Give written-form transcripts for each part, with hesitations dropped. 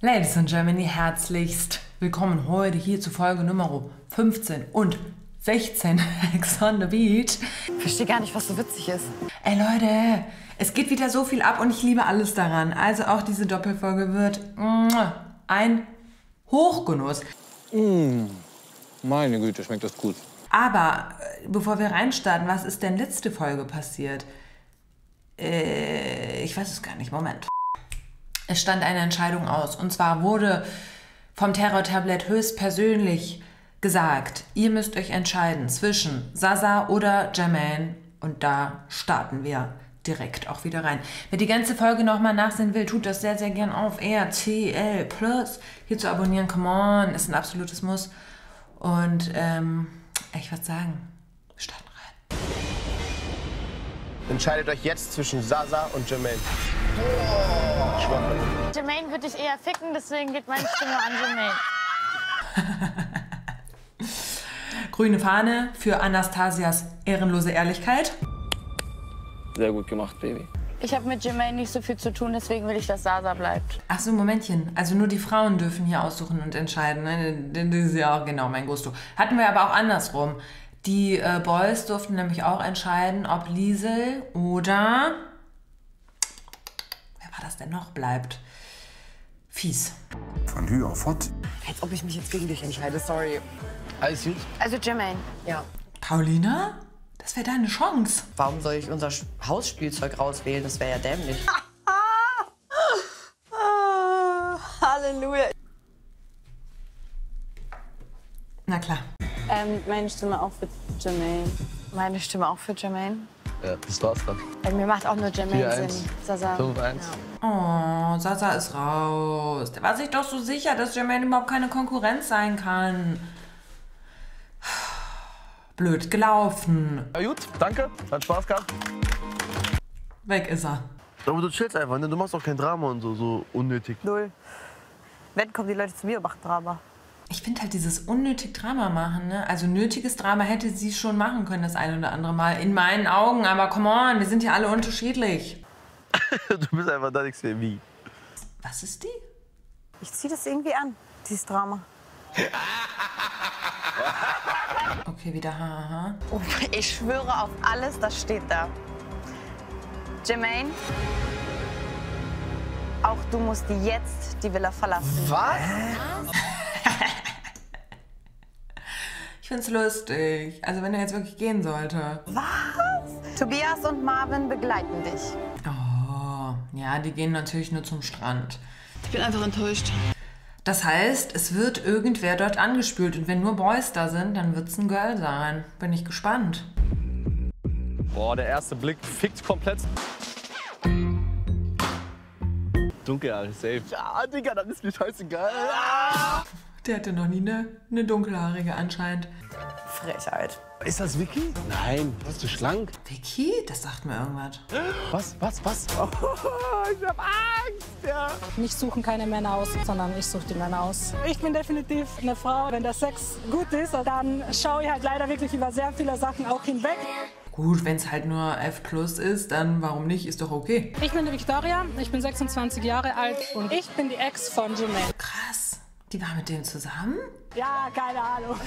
Ladies and Germany, herzlichst willkommen heute hier zu Folge Nummer 15 und 16 Ex on the Beach. Ich verstehe gar nicht, was so witzig ist. Ey Leute, es geht wieder so viel ab und ich liebe alles daran. Also auch diese Doppelfolge wird ein Hochgenuss. Meine Güte, schmeckt das gut. Aber bevor wir reinstarten, was ist denn letzte Folge passiert? Ich weiß es gar nicht. Moment. Es stand eine Entscheidung aus. Und zwar wurde vom Terror-Tablett höchstpersönlich gesagt, ihr müsst euch entscheiden zwischen Zaza oder Jermaine. Und da starten wir direkt auch wieder rein. Wer die ganze Folge nochmal nachsehen will, tut das sehr, sehr gern auf RTL Plus. Hier zu abonnieren, come on, ist ein absolutes Muss. Und ich würde sagen, wir starten rein. Entscheidet euch jetzt zwischen Zaza und Jermaine. Schwache. Jermaine würde ich eher ficken, deswegen geht meine Stimme an Jermaine. Grüne Fahne für Anastasias ehrenlose Ehrlichkeit. Sehr gut gemacht, Baby. Ich habe mit Jermaine nicht so viel zu tun, deswegen will ich, dass Zaza bleibt. Ach so, Momentchen. Also nur die Frauen dürfen hier aussuchen und entscheiden. Ne? Das ist ja auch genau mein Gusto. Hatten wir aber auch andersrum. Die Boys durften nämlich auch entscheiden, ob Liesel oder... Wer war das denn noch? Bleibt. Fies. Von Hü auf Hott. Als ob ich mich jetzt gegen dich entscheide, sorry. Alles gut? Also Jermaine. Ja. Paulina? Das wäre deine Chance. Warum soll ich unser Hausspielzeug rauswählen? Das wäre ja dämlich. Halleluja. Na klar. Meine Stimme auch für Jermaine. Meine Stimme auch für Jermaine. Ja, das war's dann. Mir macht auch nur Jermaine 4-1. Sinn. Zaza. 5-1. Oh, Zaza ist raus. Der war sich doch so sicher, dass Jermaine überhaupt keine Konkurrenz sein kann. Blöd gelaufen. Na gut, danke. Hat Spaß gehabt. Weg ist er. Aber du chillst einfach, ne? Du machst auch kein Drama und so unnötig. Null. Wenn kommen die Leute zu mir und machen Drama. Ich finde halt dieses unnötig Drama machen, ne? Also nötiges Drama hätte sie schon machen können das eine oder andere Mal. In meinen Augen, aber come on, wir sind ja alle unterschiedlich. Du bist einfach da nichts mehr wie. Was ist die? Ich ziehe das irgendwie an, dieses Drama. Okay, wieder hahaha. Oh, ich schwöre auf alles, das steht da. Jermaine, auch du musst jetzt die Villa verlassen. Was? Ich find's lustig. Also wenn er jetzt wirklich gehen sollte. Was? Tobias und Marvin begleiten dich. Oh, ja, die gehen natürlich nur zum Strand. Ich bin einfach enttäuscht. Das heißt, es wird irgendwer dort angespült. Und wenn nur Boys da sind, dann wird's ein Girl sein. Bin ich gespannt. Boah, der erste Blick fickt komplett. Dunkelhaar, safe. Ja, Digga, das ist mir scheißegal. Der hatte noch nie eine dunkelhaarige anscheinend. Frechheit. Ist das Vicky? Nein, bist du schlank? Vicky? Das sagt mir irgendwas. Was? Oh, ich hab Angst, ja. Mich suchen keine Männer aus, sondern ich suche die Männer aus. Ich bin definitiv eine Frau. Wenn der Sex gut ist, dann schaue ich halt leider wirklich über sehr viele Sachen auch hinweg. Gut, wenn es halt nur F+ ist, dann warum nicht? Ist doch okay. Ich bin die Victoria, ich bin 26 Jahre alt und ich bin die Ex von Jermaine. Krass. Die war mit dem zusammen? Ja, keine Ahnung.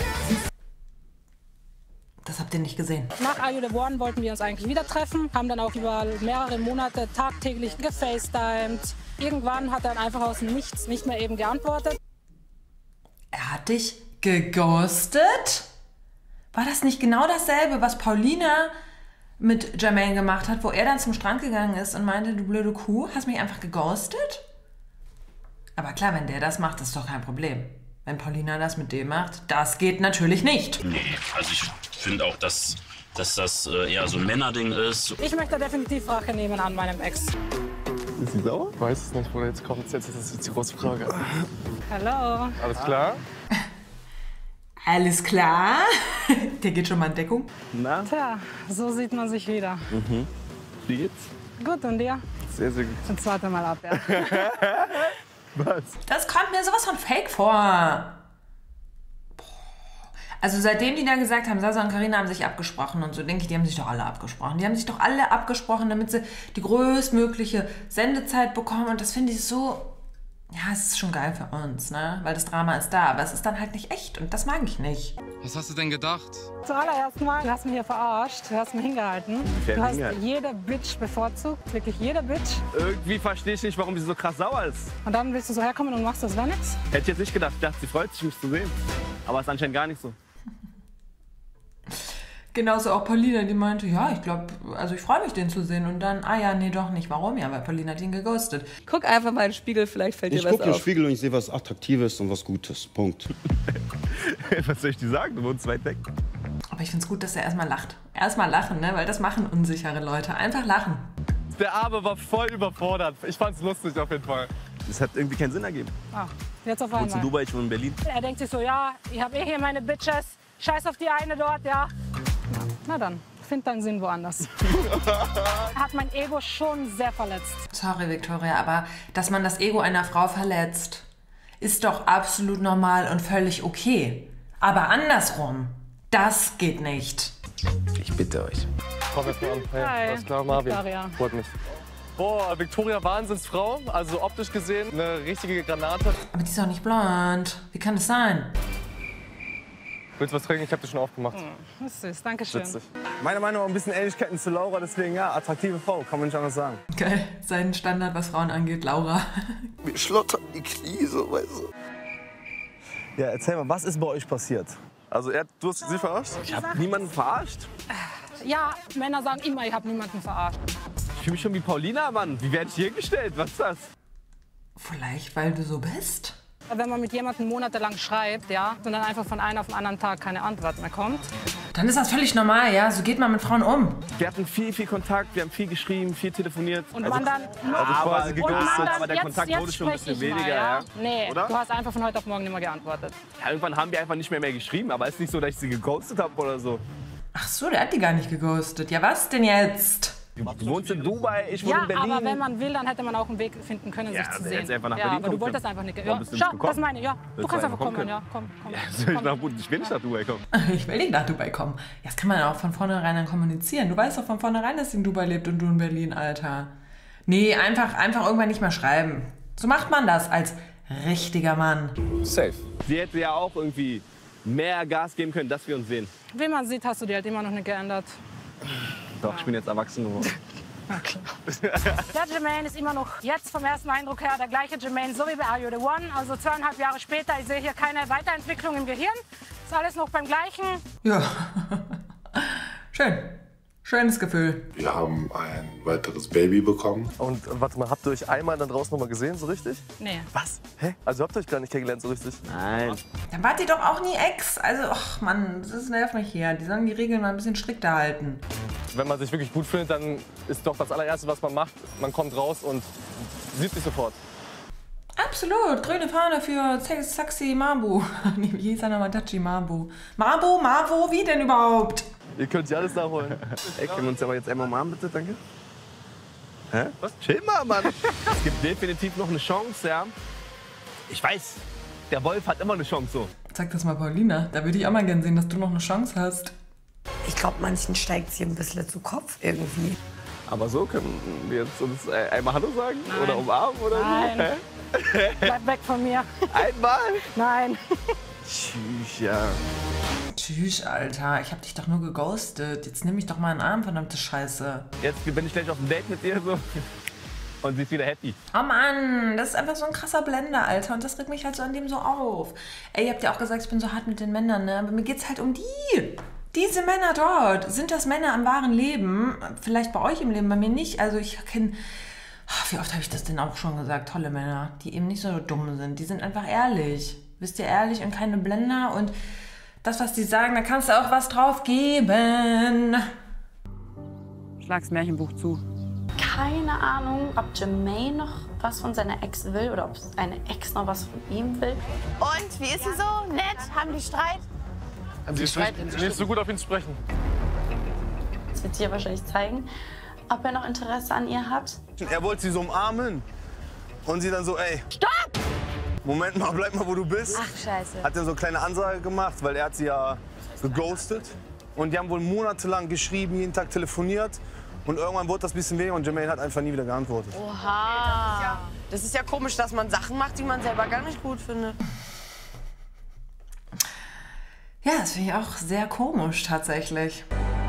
Das habt ihr nicht gesehen. Nach Are You The One wollten wir uns eigentlich wieder treffen, haben dann auch über mehrere Monate tagtäglich gefacetimed. Irgendwann hat er dann einfach aus dem Nichts nicht mehr eben geantwortet. Er hat dich geghostet? War das nicht genau dasselbe, was Paulina mit Jermaine gemacht hat, wo er dann zum Strand gegangen ist und meinte, du blöde Kuh, hast mich einfach geghostet? Aber klar, wenn der das macht, ist doch kein Problem. Wenn Paulina das mit dem macht, das geht natürlich nicht. Nee, also ich finde auch, dass das eher so ein Männerding ist. Ich möchte definitiv Rache nehmen an meinem Ex. Ist sie sauer? Ich weiß es nicht, wo jetzt kommt. Jetzt ist jetzt die große Frage. Hallo. Alles klar? Alles klar? Der geht schon mal in Deckung. Na? Tja, so sieht man sich wieder. Wie geht's? Gut, und dir? Sehr, sehr gut. Zum zweiten Mal ab, ja. Was? Das kommt mir sowas von fake vor. Also seitdem die da gesagt haben, Sasa und Carina haben sich abgesprochen und so, denke ich, die haben sich doch alle abgesprochen. Die haben sich doch alle abgesprochen, damit sie die größtmögliche Sendezeit bekommen. Und das finde ich so Ja, es ist schon geil für uns, ne? Weil das Drama ist da, aber es ist dann halt nicht echt und das mag ich nicht. Was hast du denn gedacht? Zuallererst mal, du hast mich hier verarscht, du hast mich hingehalten. Du hast jede Bitch bevorzugt, wirklich jede Bitch. Irgendwie verstehe ich nicht, warum sie so krass sauer ist. Und dann willst du so herkommen und machst das gar nichts? Hätte ich jetzt nicht gedacht. Ich dachte, sie freut sich, mich zu sehen. Aber ist anscheinend gar nicht so. Genauso auch Paulina, die meinte, ja, ich glaube, also ich freue mich, den zu sehen. Und dann, ja, nee, doch nicht. Warum? Ja, weil Paulina hat ihn geghostet. Guck einfach mal in den Spiegel, vielleicht fällt dir was auf. Ich gucke in den Spiegel und ich sehe was Attraktives und was Gutes. Punkt. Was soll ich dir sagen? Du wohnst weit weg. Aber ich finde es gut, dass er erstmal lacht. Erstmal lachen, ne? Weil das machen unsichere Leute. Einfach lachen. Der Arme war voll überfordert. Ich fand's lustig auf jeden Fall. Das hat irgendwie keinen Sinn ergeben. Ah, jetzt auf Du wohnst in einmal. Dubai, ich wohne in Berlin. Er denkt sich so, ja, ich habe hier meine Bitches. Scheiß auf die eine dort, ja. Na dann, find deinen Sinn woanders. Er hat mein Ego schon sehr verletzt. Sorry, Victoria, aber dass man das Ego einer Frau verletzt, ist doch absolut normal und völlig okay. Aber andersrum, das geht nicht. Ich bitte euch. Komm jetzt mal an. Hey, Hi. alles klar, Marvin. Victoria. Freut mich. Boah, Victoria Wahnsinnsfrau. Also optisch gesehen eine richtige Granate. Aber die ist doch nicht blond. Wie kann das sein? Willst du was trinken? Ich hab dir schon aufgemacht. Das ist süß, danke schön. Witzig. Meiner Meinung nach ein bisschen Ähnlichkeiten zu Laura, deswegen ja, attraktive Frau, kann man nicht anders sagen. Geil, sein Standard, was Frauen angeht, Laura. Mir schlottern die Knie so, weißt du. Ja, erzähl mal, was ist bei euch passiert? Also du hast sie verarscht? Ich habe niemanden verarscht. Ja, Männer sagen immer, ich habe niemanden verarscht. Ich fühle mich schon wie Paulina, Mann. Wie werde ich hier gestellt? Was ist das? Vielleicht, weil du so bist? Wenn man mit jemandem monatelang schreibt, ja, und dann einfach von einem auf den anderen Tag keine Antwort mehr kommt. Dann ist das völlig normal, ja? So geht man mit Frauen um. Wir hatten viel Kontakt, wir haben viel geschrieben, viel telefoniert. Und man dann... quasi und geghostet, man dann, aber der Kontakt wurde schon ein bisschen sprech ich weniger, mal, ja. Nee, Oder? du hast einfach von heute auf morgen nicht mehr geantwortet. Ja, irgendwann haben wir einfach nicht mehr geschrieben, aber es ist nicht so, dass ich sie geghostet habe oder so. Ach so, der hat die gar nicht geghostet. Ja, was denn jetzt? Du wohnst in Dubai, ich wohne Ja, in Berlin. aber wenn man will, dann hätte man auch einen Weg finden können, Ja, sich zu also sehen. jetzt einfach nach ja, Berlin aber du kommen wolltest können. einfach nicht. Warum Ja, bist du nicht schau, gekommen? das meine ich. Ja, du kannst einfach kommen, können. ja, komm. Ich will nicht nach Dubai kommen. Ich will nicht nach Dubai kommen. Ja, das kann man ja auch von vornherein dann kommunizieren. Du weißt doch von vornherein, dass sie in Dubai lebt und du in Berlin, Alter. Nee, einfach irgendwann nicht mehr schreiben. So macht man das als richtiger Mann. Safe. Sie hätte ja auch irgendwie mehr Gas geben können, dass wir uns sehen. Wie man sieht, hast du die halt immer noch nicht geändert. Doch, ich bin jetzt erwachsen geworden. Der Jermaine ist immer noch jetzt vom ersten Eindruck her der gleiche Jermaine, so wie bei Are You The One. Also 2,5 Jahre später, ich sehe hier keine Weiterentwicklung im Gehirn. Ist alles noch beim Gleichen. Ja. Schön. Schönes Gefühl. Wir haben ein weiteres Baby bekommen. Und warte mal, habt ihr euch einmal dann draußen noch mal gesehen, so richtig? Nee. Was? Hä? Also habt ihr euch gar nicht kennengelernt, so richtig? Nein. Dann wart ihr doch auch nie Ex. Also, ach Mann, das nervt mich hier. Die sollen die Regeln mal ein bisschen strikter halten. Wenn man sich wirklich gut findet, dann ist doch das allererste, was man macht, man kommt raus und sieht sich sofort. Absolut. Grüne Fahne für Sexy Mabu. Nee, wie hieß er nochmal? Dachi Mabu. Mavo, wie denn überhaupt? Ihr könnt sich alles nachholen. Ey, können wir uns aber jetzt einmal umarmen, bitte, danke? Hä? Was? Chill mal, Mann. Es gibt definitiv noch eine Chance, ja. Ich weiß, der Wolf hat immer eine Chance, so. Sag das mal, Paulina. Da würde ich auch mal gern sehen, dass du noch eine Chance hast. Ich glaube, manchen steigt sie ein bisschen zu Kopf irgendwie. Aber so können wir jetzt uns einmal Hallo sagen? Nein. Oder umarmen oder Nein. so? Hä? Bleib weg von mir. Einmal? Nein. Tschüss, ja. Tschüss, Alter. Ich hab dich doch nur geghostet. Jetzt nimm mich doch mal in den Arm, verdammte Scheiße. Jetzt bin ich gleich auf ein Date mit dir so. Und sie ist wieder happy. Oh Mann, das ist einfach so ein krasser Blender, Alter. Und das regt mich halt so an dem so auf. Ey, ihr habt ja auch gesagt, ich bin so hart mit den Männern, ne? Aber mir geht's halt um die. Diese Männer dort. Sind das Männer im wahren Leben? Vielleicht bei euch im Leben, bei mir nicht. Also ich kenne... Wie oft habe ich das denn auch schon gesagt? Tolle Männer, die eben nicht so dumm sind. Die sind einfach ehrlich. Wisst ihr, ehrlich und keine Blender. Und das, was die sagen, da kannst du auch was drauf geben. Schlag's Märchenbuch zu. Keine Ahnung, ob Jermaine noch was von seiner Ex will oder ob seine Ex noch was von ihm will. Und, wie ist sie so? Nett? Haben die Streit? Sie ist nicht so gut auf ihn zu sprechen. Das wird sie ja wahrscheinlich zeigen, ob er noch Interesse an ihr hat. Er wollte sie so umarmen. Und sie dann so, ey. Stopp! Moment mal, bleib mal, wo du bist. Ach, scheiße. Hat dann so eine kleine Ansage gemacht, weil er hat sie ja geghostet. Und die haben wohl monatelang geschrieben, jeden Tag telefoniert. Und irgendwann wurde das ein bisschen weh und Jermaine hat einfach nie wieder geantwortet. Oha. Das ist ja komisch, dass man Sachen macht, die man selber gar nicht gut findet. Ja, das finde ich auch sehr komisch tatsächlich.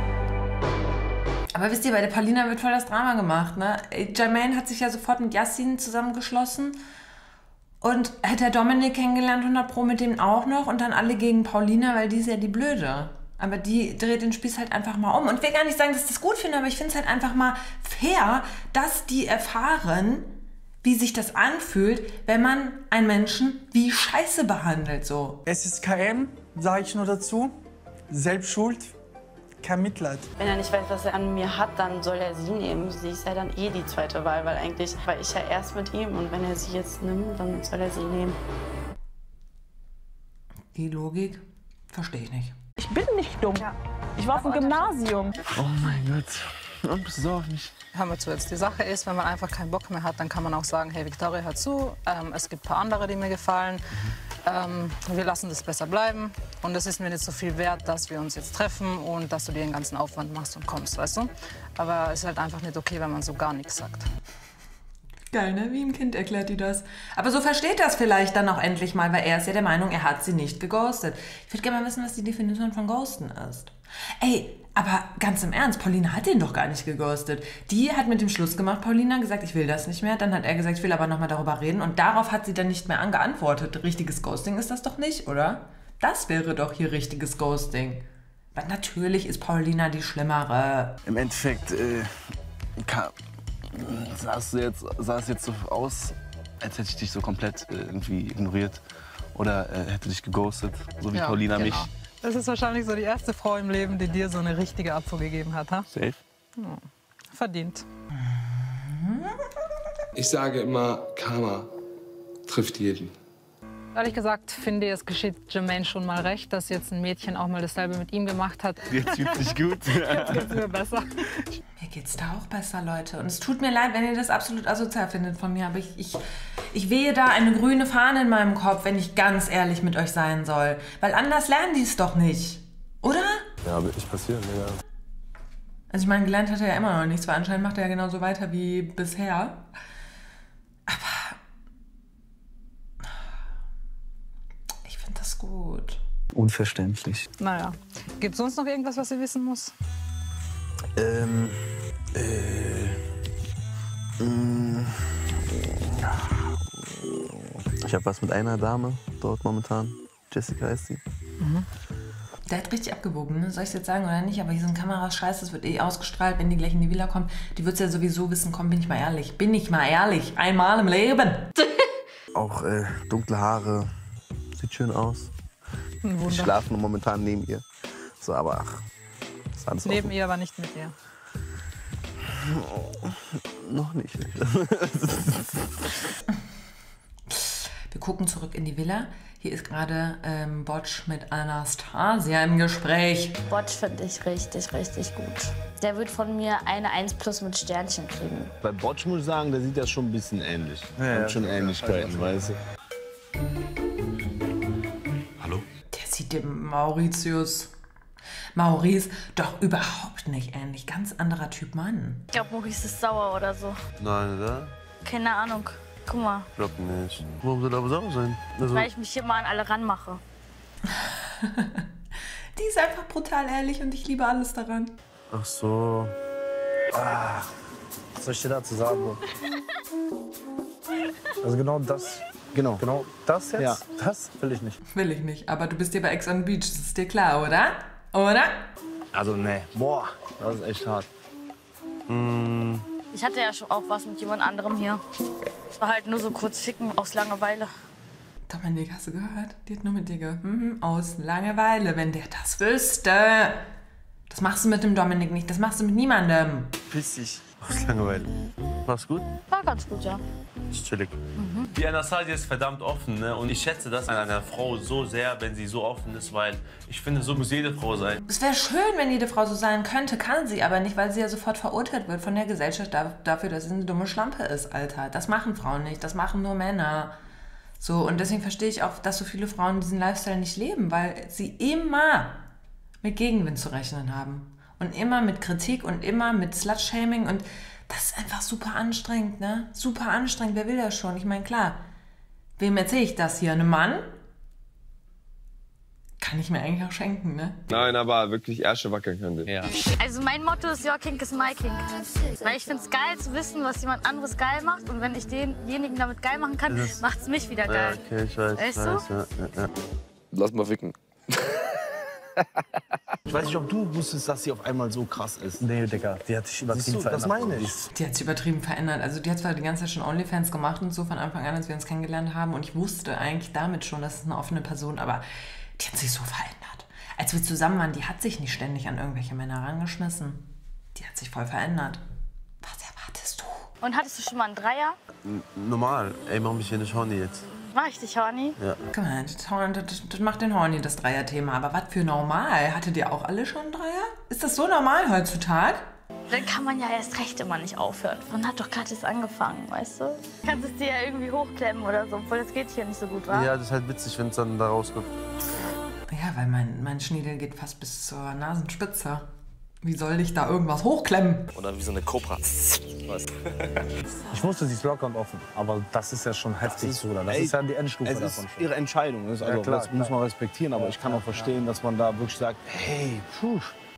Aber wisst ihr, bei der Paulina wird voll das Drama gemacht, ne? Jermaine hat sich ja sofort mit Yassin zusammengeschlossen und hat der Dominik kennengelernt, 100% mit dem auch noch und dann alle gegen Paulina, weil die ist ja die Blöde. Aber die dreht den Spieß halt einfach mal um. Und ich will gar nicht sagen, dass ich das gut finde, aber ich finde es halt einfach mal fair, dass die erfahren, wie sich das anfühlt, wenn man einen Menschen wie Scheiße behandelt, so. Es ist KM, sage ich nur dazu. Selbstschuld, kein Mitleid. Wenn er nicht weiß, was er an mir hat, dann soll er sie nehmen. Sie ist ja dann eh die zweite Wahl, weil eigentlich war ich ja erst mit ihm. Und wenn er sie jetzt nimmt, dann soll er sie nehmen. Die Logik verstehe ich nicht. Ich bin nicht dumm. Ja. Ich war auf dem Gymnasium. Oh mein Gott. Und bist du sauer auf mich? Hör mal zu, jetzt die Sache ist, wenn man einfach keinen Bock mehr hat, dann kann man auch sagen, hey Victoria, hör zu, es gibt ein paar andere, die mir gefallen. Wir lassen das besser bleiben und es ist mir nicht so viel wert, dass wir uns jetzt treffen und dass du dir den ganzen Aufwand machst und kommst, weißt du? Aber es ist halt einfach nicht okay, wenn man so gar nichts sagt. Geil, ne? Wie ein Kind erklärt die das. Aber so versteht das vielleicht dann auch endlich mal, weil er ist ja der Meinung, er hat sie nicht geghostet. Ich würde gerne mal wissen, was die Definition von Ghosten ist. Ey, aber ganz im Ernst, Paulina hat den doch gar nicht geghostet. Die hat mit dem Schluss gemacht, Paulina, gesagt, ich will das nicht mehr. Dann hat er gesagt, ich will aber noch mal darüber reden. Und darauf hat sie dann nicht mehr angeantwortet. Richtiges Ghosting ist das doch nicht, oder? Das wäre doch hier richtiges Ghosting. Aber natürlich ist Paulina die Schlimmere. Im Endeffekt sah es jetzt so aus, als hätte ich dich so komplett irgendwie ignoriert. Oder hätte dich geghostet, so wie Ja, Paulina genau. mich. Das ist wahrscheinlich so die erste Frau im Leben, die dir so eine richtige Abfuhr gegeben hat, ha? Safe. Ja, verdient. Ich sage immer, Karma trifft jeden. Ehrlich gesagt finde ich, es geschieht Jermaine schon mal recht, dass jetzt ein Mädchen auch mal dasselbe mit ihm gemacht hat. Jetzt fühlt sich gut. Jetzt geht's mir besser. Mir geht's da auch besser, Leute. Und es tut mir leid, wenn ihr das absolut asozial findet von mir, aber ich wehe da eine grüne Fahne in meinem Kopf, wenn ich ganz ehrlich mit euch sein soll. Weil anders lernen die es doch nicht. Oder? Ja, wird nicht passieren, ja. Also ich meine, gelernt hat er ja immer noch nichts, weil anscheinend macht er ja genauso weiter wie bisher. Aber ich finde das gut. Unverständlich. Naja, gibt es sonst noch irgendwas, was sie wissen muss? Ich habe was mit einer Dame dort momentan. Jessica heißt sie. Mhm. Der hat richtig abgewogen, ne? Soll ich es jetzt sagen oder nicht? Aber hier sind Kameras scheiße, das wird eh ausgestrahlt, wenn die gleich in die Villa kommt. Die wird es ja sowieso wissen, komm, bin ich mal ehrlich. Bin ich mal ehrlich. Einmal im Leben. Auch dunkle Haare. Sieht schön aus. Ein Wunder. Ich schlafe momentan neben ihr. So, aber ach, ist alles Neben offen. ihr, aber nicht mit ihr. Noch nicht. Wir gucken zurück in die Villa. Hier ist gerade Botsch mit Anastasia im Gespräch. Botsch finde ich richtig, richtig gut. Der wird von mir eine 1+ mit Sternchen kriegen. Bei Botsch muss ich sagen, der sieht das schon ein bisschen ähnlich. Ja, Hat schon Ähnlichkeiten, weißt du. Hallo? Der sieht dem Maurice doch überhaupt nicht ähnlich. Ganz anderer Typ Mann. Ich glaube, Maurice ist sauer oder so. Nein, oder? Keine Ahnung. Guck mal, Ich glaub nicht. Warum soll er aber sauer sein? Also, weil ich mich hier mal an alle ranmache. Die ist einfach brutal ehrlich und ich liebe alles daran. ach so. Was soll ich dir dazu sagen? Also genau das jetzt, Ja. das will ich nicht. Will ich nicht, aber du bist hier bei Ex on the Beach, das ist dir klar, oder? Oder? Also, ne, boah, das ist echt hart. Ich hatte ja schon auch was mit jemand anderem hier. Es war halt nur so kurz ficken aus Langeweile. Dominik, hast du gehört? Die hat nur mit dir aus Langeweile, wenn der das wüsste. Das machst du mit dem Dominik nicht, das machst du mit niemandem. Piss dich. Aus Langeweile. War's gut? War ganz gut, ja. Ist chillig. Die Anastasia ist verdammt offen, ne? Und ich schätze das an einer Frau so sehr, wenn sie so offen ist, weil ich finde, so muss jede Frau sein. Es wäre schön, wenn jede Frau so sein könnte, kann sie aber nicht, weil sie ja sofort verurteilt wird von der Gesellschaft dafür, dass sie eine dumme Schlampe ist, Alter. Das machen Frauen nicht, das machen nur Männer. So, und deswegen verstehe ich auch, dass so viele Frauen diesen Lifestyle nicht leben, weil sie immer mit Gegenwind zu rechnen haben. Und immer mit Kritik und immer mit Slut-Shaming und das ist einfach super anstrengend, ne? Super anstrengend, wer will das schon? Ich meine, klar, wem erzähle ich das hier? Einem Mann? Kann ich mir eigentlich auch schenken, ne? Nein, aber wirklich Ärsche wackeln könnte. Ja. Also mein Motto ist, your kink is my kink. Weil ich finde es geil zu wissen, was jemand anderes geil macht. Und wenn ich denjenigen damit geil machen kann, macht es mich wieder geil. Ja, okay, ich weiß. Weißt du? Ja. Lass mal ficken. Ich weiß nicht, ob du wusstest, dass sie auf einmal so krass ist. Nee, Digga, die hat sich übertrieben verändert. Das meine ich. Die hat sich übertrieben verändert. Also die hat zwar die ganze Zeit schon OnlyFans gemacht und so von Anfang an, als wir uns kennengelernt haben. Und ich wusste eigentlich damit schon, das ist eine offene Person, aber die hat sich so verändert. Als wir zusammen waren, die hat sich nicht ständig an irgendwelche Männer rangeschmissen. Die hat sich voll verändert. Was erwartest du? Und hattest du schon mal einen Dreier? Normal. Ey, mach mich hier nicht horny jetzt. Mach ich dich horny? Ja. Guck mal, das macht den Horny, das Dreier-Thema. Aber was für normal? Hattet ihr auch alle schon einen Dreier? Ist das so normal heutzutage? Dann kann man ja erst recht immer nicht aufhören. Man hat doch gerade erst angefangen, weißt du? Kannst es dir ja irgendwie hochklemmen oder so, obwohl das geht hier nicht so gut, wa? Ja, das ist halt witzig, wenn es dann da rauskommt. Ja, weil mein Schniedel geht fast bis zur Nasenspitze. Wie soll ich da irgendwas hochklemmen? Oder wie so eine Kobra. Ich wusste, sie ist locker und offen, aber das ist ja schon heftig, Bruder. Das ist ja die Endstufe davon schon. Es ist ihre Entscheidung, also Ja, klar, das muss man respektieren, aber ich kann auch verstehen, dass man da wirklich sagt, hey, puh.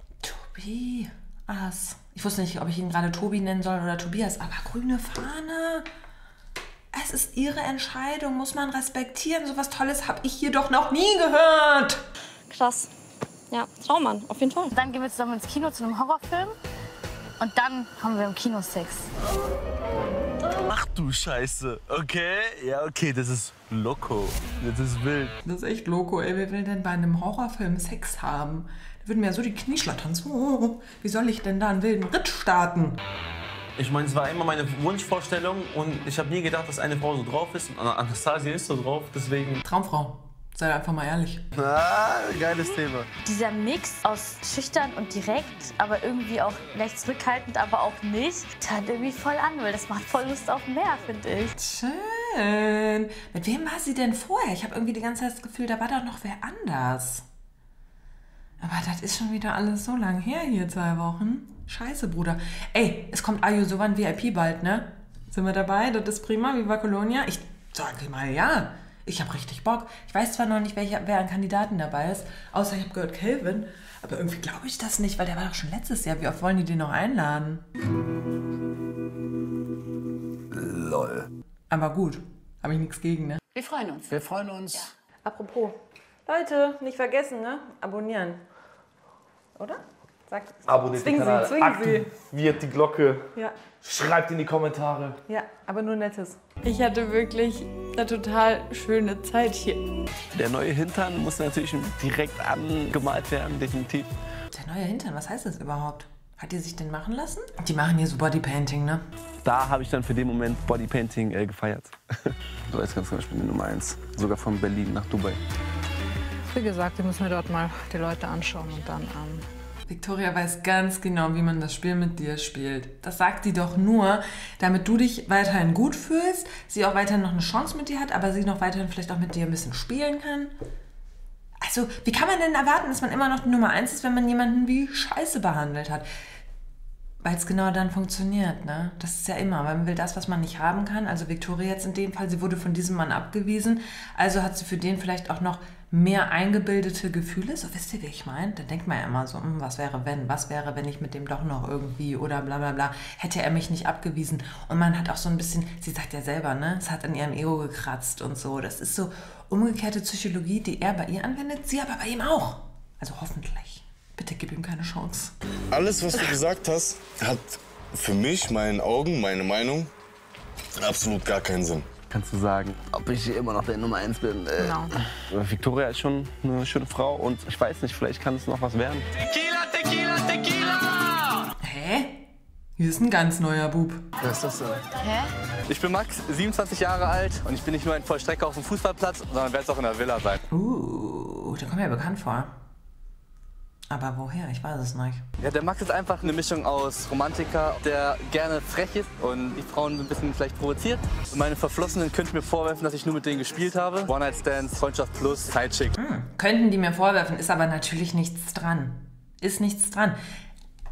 Tobias. Ich wusste nicht, ob ich ihn gerade Tobi nennen soll oder Tobias, aber grüne Fahne. Es ist ihre Entscheidung, muss man respektieren. So was Tolles habe ich hier doch noch nie gehört. Krass. Ja, Traummann, auf jeden Fall. Dann gehen wir zusammen ins Kino zu einem Horrorfilm. Und dann haben wir im Kino Sex. Ach du Scheiße. Okay, ja, okay, das ist loco. Das ist wild. Das ist echt loco, ey. Wer will denn bei einem Horrorfilm Sex haben? Da würden mir ja so die Knie schlattern. So, wie soll ich denn da einen wilden Ritt starten? Ich meine, es war immer meine Wunschvorstellung und ich habe nie gedacht, dass eine Frau so drauf ist. Und Anastasia ist so drauf, deswegen... Traumfrau. Sei einfach mal ehrlich. Ah, geiles Thema. Dieser Mix aus schüchtern und direkt, aber irgendwie auch leicht zurückhaltend, aber auch nicht, tat irgendwie voll an, weil das macht voll Lust auf mehr, finde ich. Schön. Mit wem war sie denn vorher? Ich habe irgendwie die ganze Zeit das Gefühl, da war doch noch wer anders. Aber das ist schon wieder alles so lang her hier, 2 Wochen. Scheiße, Bruder. Ey, es kommt Ayo Sovan VIP bald, ne? Sind wir dabei? Das ist prima, Viva Colonia. Ich sage mal ja. Ich habe richtig Bock. Ich weiß zwar noch nicht, wer an Kandidaten dabei ist, außer ich habe gehört Calvin. Aber irgendwie glaube ich das nicht, weil der war doch schon letztes Jahr. Wie oft wollen die den noch einladen? Lol. Aber gut, habe ich nichts gegen, ne? Wir freuen uns. Wir freuen uns. Ja. Apropos, Leute, nicht vergessen, ne? Abonnieren. Oder? Sagt, Abonniert den Kanal, aktiviert die Glocke, Ja. schreibt in die Kommentare. Ja, aber nur Nettes. Ich hatte wirklich eine total schöne Zeit hier. Der neue Hintern muss natürlich direkt angemalt werden, definitiv. Der neue Hintern, was heißt das überhaupt? Hat die sich den machen lassen? Die machen hier so Bodypainting, ne? Da habe ich dann für den Moment Bodypainting gefeiert. So als ganz Beispiel die Nummer 1. Sogar von Berlin nach Dubai. Wie gesagt, wir müssen mir dort mal die Leute anschauen und dann Victoria weiß ganz genau, wie man das Spiel mit dir spielt. Das sagt sie doch nur, damit du dich weiterhin gut fühlst, sie auch weiterhin noch eine Chance mit dir hat, aber sie noch weiterhin vielleicht auch mit dir ein bisschen spielen kann. Also, wie kann man denn erwarten, dass man immer noch die Nummer 1 ist, wenn man jemanden wie Scheiße behandelt hat? Weil es genau dann funktioniert, ne? Das ist ja immer, weil man will das, was man nicht haben kann. Also Victoria jetzt in dem Fall, sie wurde von diesem Mann abgewiesen, also hat sie für den vielleicht auch noch mehr eingebildete Gefühle. So, wisst ihr, wie ich meine? Dann denkt man ja immer so, was wäre, wenn ich mit dem doch noch irgendwie oder bla bla bla, hätte er mich nicht abgewiesen. Und man hat auch so ein bisschen, sie sagt ja selber, ne? Es hat an ihrem Ego gekratzt und so. Das ist so umgekehrte Psychologie, die er bei ihr anwendet, sie aber bei ihm auch. Also hoffentlich. Bitte gib ihm keine Chance. Alles, was du gesagt hast, hat für mich, meinen Augen, meine Meinung, absolut gar keinen Sinn. Kannst du sagen, ob ich immer noch der Nummer 1 bin? Genau. Victoria ist schon eine schöne Frau und ich weiß nicht, vielleicht kann es noch was werden. Tequila, Tequila, Tequila! Hä? Hier ist ein ganz neuer Bub. Wer ist das denn? Hä? Ich bin Max, 27 Jahre alt und ich bin nicht nur ein Vollstrecker auf dem Fußballplatz, sondern werde es auch in der Villa sein. Der kommt mir bekannt vor. Aber woher? Ich weiß es nicht. Ja, der Max ist einfach eine Mischung aus Romantiker, der gerne frech ist und die Frauen ein bisschen vielleicht provoziert. Und meine Verflossenen könnten mir vorwerfen, dass ich nur mit denen gespielt habe. One-Night-Stands, Freundschaft plus, Sidechick. Könnten die mir vorwerfen, ist aber natürlich nichts dran. Ist nichts dran.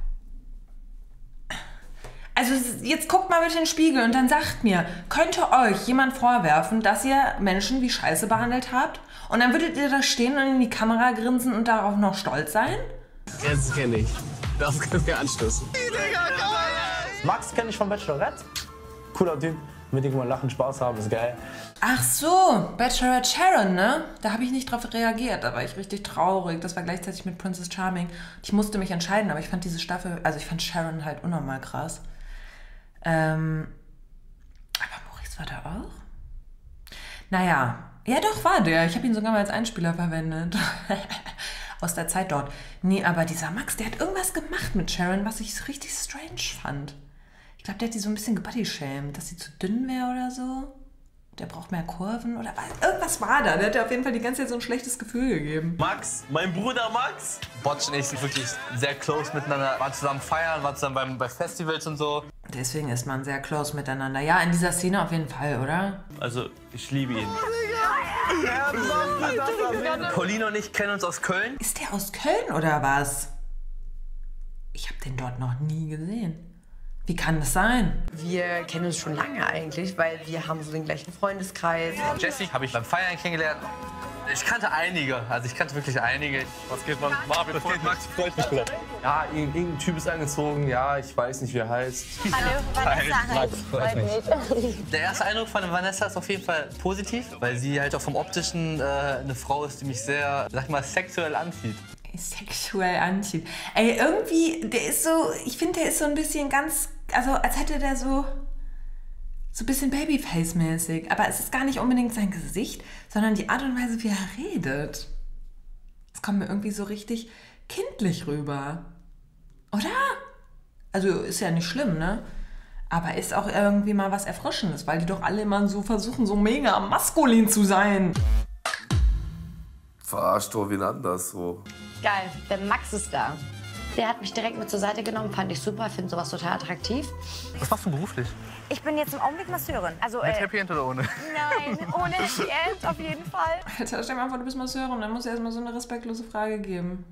Also jetzt guckt mal bitte in den Spiegel und dann sagt mir, könnte euch jemand vorwerfen, dass ihr Menschen wie Scheiße behandelt habt? Und dann würdet ihr da stehen und in die Kamera grinsen und darauf noch stolz sein? Das kenne ich. Das können wir anstoßen. Max kenne ich von Bachelorette. Cooler Typ, mit dem mal lachen, Spaß haben, ist geil. Ach so, Bachelorette Sharon, ne? Da habe ich nicht drauf reagiert, da war ich richtig traurig. Das war gleichzeitig mit Princess Charming. Ich musste mich entscheiden, aber ich fand diese Staffel, also ich fand Sharon halt unnormal krass. Aber Maurice war da auch? Naja, ja doch war der. Ich habe ihn sogar mal als Einspieler verwendet. Aus der Zeit dort. Nee, aber dieser Max, der hat irgendwas gemacht mit Sharon, was ich so richtig strange fand. Ich glaube, der hat die so ein bisschen gebodyshamed, dass sie zu dünn wäre oder so. Der braucht mehr Kurven oder was. Irgendwas war da. Der hat ja auf jeden Fall die ganze Zeit so ein schlechtes Gefühl gegeben. Max, mein Bruder Max. Botsch und ich sind wirklich sehr close miteinander. Waren zusammen feiern, waren zusammen bei Festivals und so. Deswegen ist man sehr close miteinander. Ja, in dieser Szene auf jeden Fall, oder? Also, ich liebe ihn. Pauline und ich kennen uns aus Köln. Ist der aus Köln oder was? Ich habe den dort noch nie gesehen. Wie kann das sein? Wir kennen uns schon lange eigentlich, weil wir haben so den gleichen Freundeskreis. Jessie habe ich beim Feiern kennengelernt. Ich kannte einige, also ich kannte wirklich einige. Was geht, Mann? Marvin, was geht, Max? Freut mich wieder. Ja, irgendein Typ ist angezogen, ja, ich weiß nicht, wie er heißt. Hallo, Vanessa. Freut mich. Der erste Eindruck von Vanessa ist auf jeden Fall positiv, weil sie halt auch vom Optischen eine Frau ist, die mich sehr, sag mal, sexuell anzieht. Sexuell anzieht. Ey, irgendwie, der ist so, ich finde, der ist so ein bisschen ganz, also als hätte der so ein bisschen Babyface-mäßig. Aber es ist gar nicht unbedingt sein Gesicht, sondern die Art und Weise, wie er redet. Es kommt mir irgendwie so richtig kindlich rüber. Oder? Also ist ja nicht schlimm, ne? Aber ist auch irgendwie mal was Erfrischendes, weil die doch alle immer so versuchen, so mega maskulin zu sein. Verarscht doch wen anders so. Geil, der Max ist da. Der hat mich direkt mit zur Seite genommen, fand ich super, finde sowas total attraktiv. Was machst du beruflich? Ich bin jetzt im Augenblick Masseurin. Also, Mit Happy End oder ohne? Nein, ohne Happy End auf jeden Fall. Alter, stell dir mal vor, du bist Masseurin, dann muss er erstmal so eine respektlose Frage geben.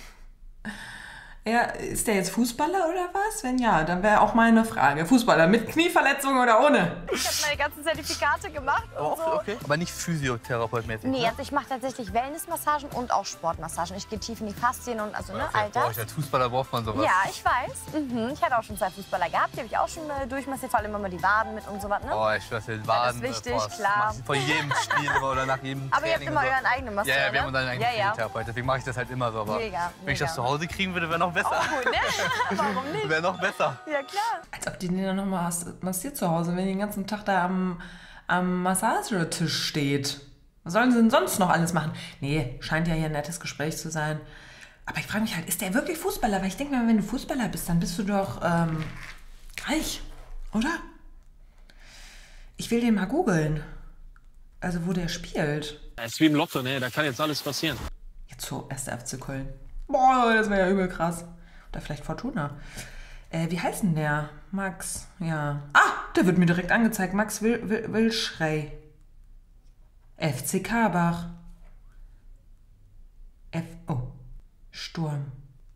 Ja, ist der jetzt Fußballer oder was? Wenn ja, dann wäre auch meine Frage. Fußballer mit Knieverletzung oder ohne? Ich habe meine ganzen Zertifikate gemacht und so. Okay. Aber nicht Physiotherapeut-mäßig? Nee, ne? also ich mache tatsächlich Wellnessmassagen und auch Sportmassagen. Ich gehe tief in die Faszien und also, ne, Okay. Boah, Alter. als Fußballer braucht man sowas. Ja, ich weiß. Ich hatte auch schon 2 Fußballer gehabt, die habe ich auch schon durchmassiert, vor allem immer die Waden mit und so was, ne? Oh, ich weiß nicht, Waden. Das ist wichtig, boah, das klar. mach ich vor jedem Spiel immer oder nach jedem Aber ihr habt Training immer und so. euren eigenen Masseur, Ja, ja, wir ne? haben unseren eigenen Physiotherapeut. Deswegen mache ich das halt immer so. Aber Mega, wenn ich das zu Hause kriegen würde, wäre noch besser. Auch gut, ne? Warum nicht? Wäre noch besser. Ja, klar. Als ob die den dann nochmal massiert zu Hause, wenn die den ganzen Tag da am Massagetisch steht. Was sollen sie denn sonst noch alles machen? Nee, scheint ja hier ein nettes Gespräch zu sein. Aber ich frage mich halt, ist der wirklich Fußballer? Weil ich denke mal, wenn du Fußballer bist, dann bist du doch reich, oder? Ich will den mal googeln. Also wo der spielt. Es ist wie im Lotto, ne? Da kann jetzt alles passieren. Jetzt so, 1. FC Köln. Boah, das wäre ja übel krass. Oder vielleicht Fortuna. Wie heißt denn der? Max, ja. Ah, der wird mir direkt angezeigt. Max Wilschrey. FC Karbach. Sturm.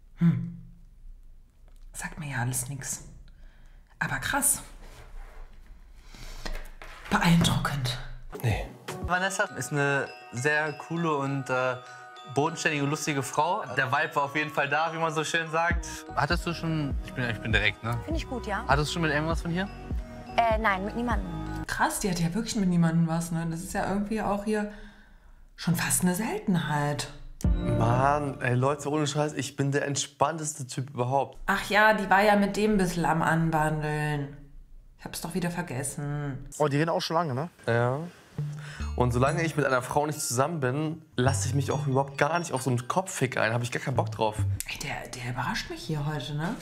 Sagt mir ja alles nix. Aber krass. Beeindruckend. Nee. Vanessa ist eine sehr coole und bodenständige und lustige Frau. Der Vibe war auf jeden Fall da, wie man so schön sagt. Hattest du schon, ich bin direkt, ne? Finde ich gut, ja. Hattest du schon mit irgendwas von hier? Nein, mit niemandem. Krass, die hat ja wirklich mit niemandem was, ne? Das ist ja irgendwie auch hier schon fast eine Seltenheit. Mann, ey Leute, ohne Scheiß, ich bin der entspannteste Typ überhaupt. Ach ja, die war ja mit dem ein bisschen am Anbandeln. Ich hab's doch wieder vergessen. Oh, die reden auch schon lange, ne? Ja. Und solange ich mit einer Frau nicht zusammen bin, lasse ich mich auch überhaupt gar nicht auf so einen Kopffick ein. Habe ich gar keinen Bock drauf. Ey, der überrascht mich hier heute, ne?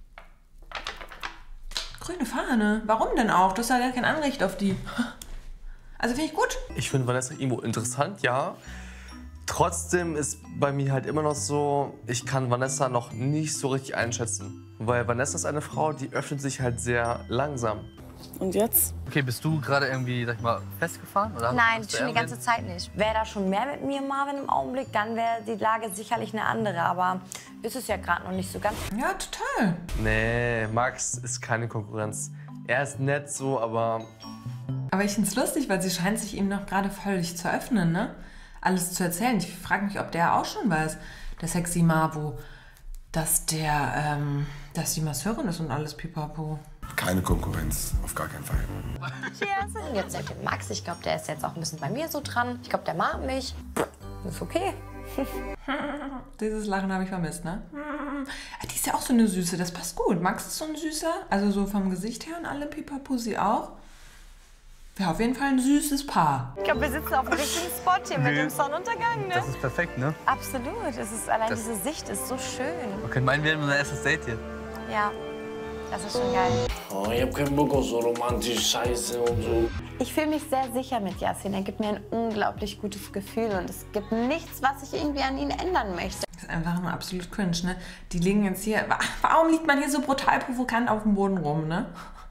Grüne Fahne. Warum denn auch? Du hast ja gar kein Anrecht auf die. Also finde ich gut. Ich finde Vanessa irgendwo interessant, ja. Trotzdem ist bei mir halt immer noch so, ich kann Vanessa noch nicht so richtig einschätzen. Weil Vanessa ist eine Frau, die öffnet sich halt sehr langsam. Und jetzt? Okay, bist du gerade irgendwie, sag ich mal, festgefahren? Oder Nein, hast du schon die ganze Zeit nicht. Wäre da schon mehr mit mir, Marvin, im Augenblick, dann wäre die Lage sicherlich eine andere. Aber ist es ja gerade noch nicht so ganz. Ja, total. Nee, Max ist keine Konkurrenz. Er ist nett so, aber... Aber ich find's lustig, weil sie scheint sich ihm noch gerade völlig zu öffnen, ne? Alles zu erzählen. Ich frage mich, ob der auch schon weiß, der sexy Mabu, dass die Masseurin ist und alles pipapo. Keine Konkurrenz, auf gar keinen Fall. Cheers. Jetzt seid ihr Max. Ich glaube, der ist jetzt auch ein bisschen bei mir so dran. Ich glaube, der mag mich. Ist okay. Dieses Lachen habe ich vermisst, ne? Die ist ja auch so eine Süße, das passt gut. Max ist so ein Süßer, also so vom Gesicht her und alle pipapo, sie auch. Wäre auf jeden Fall ein süßes Paar. Ich glaube, wir sitzen auf dem richtigen Spot hier mit dem Sonnenuntergang, ne? Das ist perfekt, ne? Absolut. Es ist, allein diese Sicht ist so schön. Okay, meinen wir haben unser erstes Date hier. Ja, das ist schon geil. Oh, ich hab keinen Bock auf so romantische Scheiße und so. Ich fühle mich sehr sicher mit Yasin. Er gibt mir ein unglaublich gutes Gefühl und es gibt nichts, was ich irgendwie an ihn ändern möchte. Das ist einfach nur absolut cringe, ne? Die liegen jetzt hier... Warum liegt man hier so brutal provokant auf dem Boden rum, ne?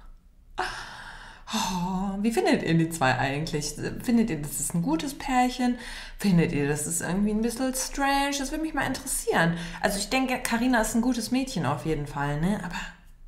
Oh, wie findet ihr die zwei eigentlich? Findet ihr, das ist ein gutes Pärchen? Findet ihr, das ist irgendwie ein bisschen strange? Das würde mich mal interessieren. Also ich denke, Carina ist ein gutes Mädchen auf jeden Fall, ne? Aber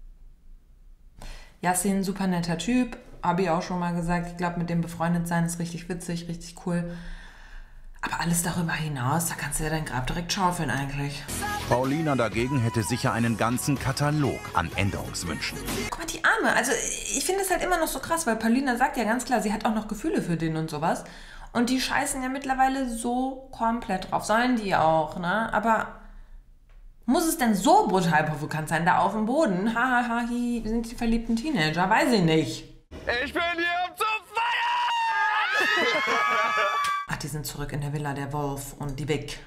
Yasin, super netter Typ, habe ich auch schon mal gesagt. Ich glaube, mit dem befreundet sein ist richtig witzig, richtig cool. Aber alles darüber hinaus, da kannst du ja dein Grab direkt schaufeln eigentlich. Paulina dagegen hätte sicher einen ganzen Katalog an Änderungswünschen. Guck mal, die Arme. Also ich finde es halt immer noch so krass, weil Paulina sagt ja ganz klar, sie hat auch noch Gefühle für den und sowas. Und die scheißen ja mittlerweile so komplett drauf. Sollen die auch, ne? Aber muss es denn so brutal provokant sein, da auf dem Boden? Hahaha, wir sind die verliebten Teenager. Weiß ich nicht. Ich bin hier, um zu feiern! Ach, die sind zurück in der Villa der Wolf und die Vic.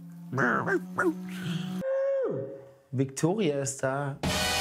Victoria ist da.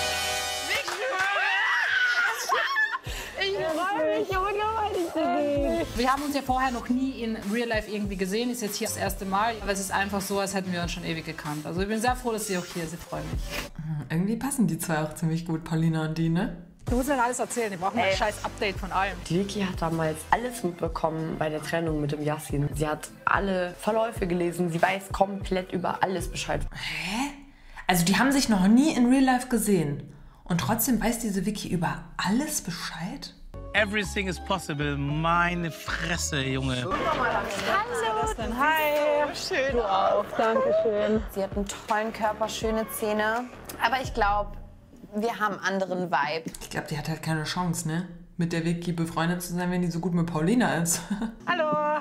Wir haben uns ja vorher noch nie in Real Life irgendwie gesehen. Ist jetzt hier das erste Mal. Aber es ist einfach so, als hätten wir uns schon ewig gekannt. Also ich bin sehr froh, dass sie auch hier ist. Ich freue mich. Irgendwie passen die zwei auch ziemlich gut, Paulina und die, ne? Du musst mir alles erzählen. Wir brauchen ein scheiß Update von allem. Die Vicky hat damals alles mitbekommen bei der Trennung mit dem Yasin. Sie hat alle Verläufe gelesen. Sie weiß komplett über alles Bescheid. Hä? Also die haben sich noch nie in Real Life gesehen. Und trotzdem weiß diese Vicky über alles Bescheid? Everything is possible. Meine Fresse, Junge. Hallo. Hi. Schön. Du auch. Dankeschön. Sie hat einen tollen Körper, schöne Zähne. Aber ich glaube, wir haben einen anderen Vibe. Ich glaube, die hat halt keine Chance, ne? Mit der Vicky befreundet zu sein, wenn die so gut mit Paulina ist. Hallo.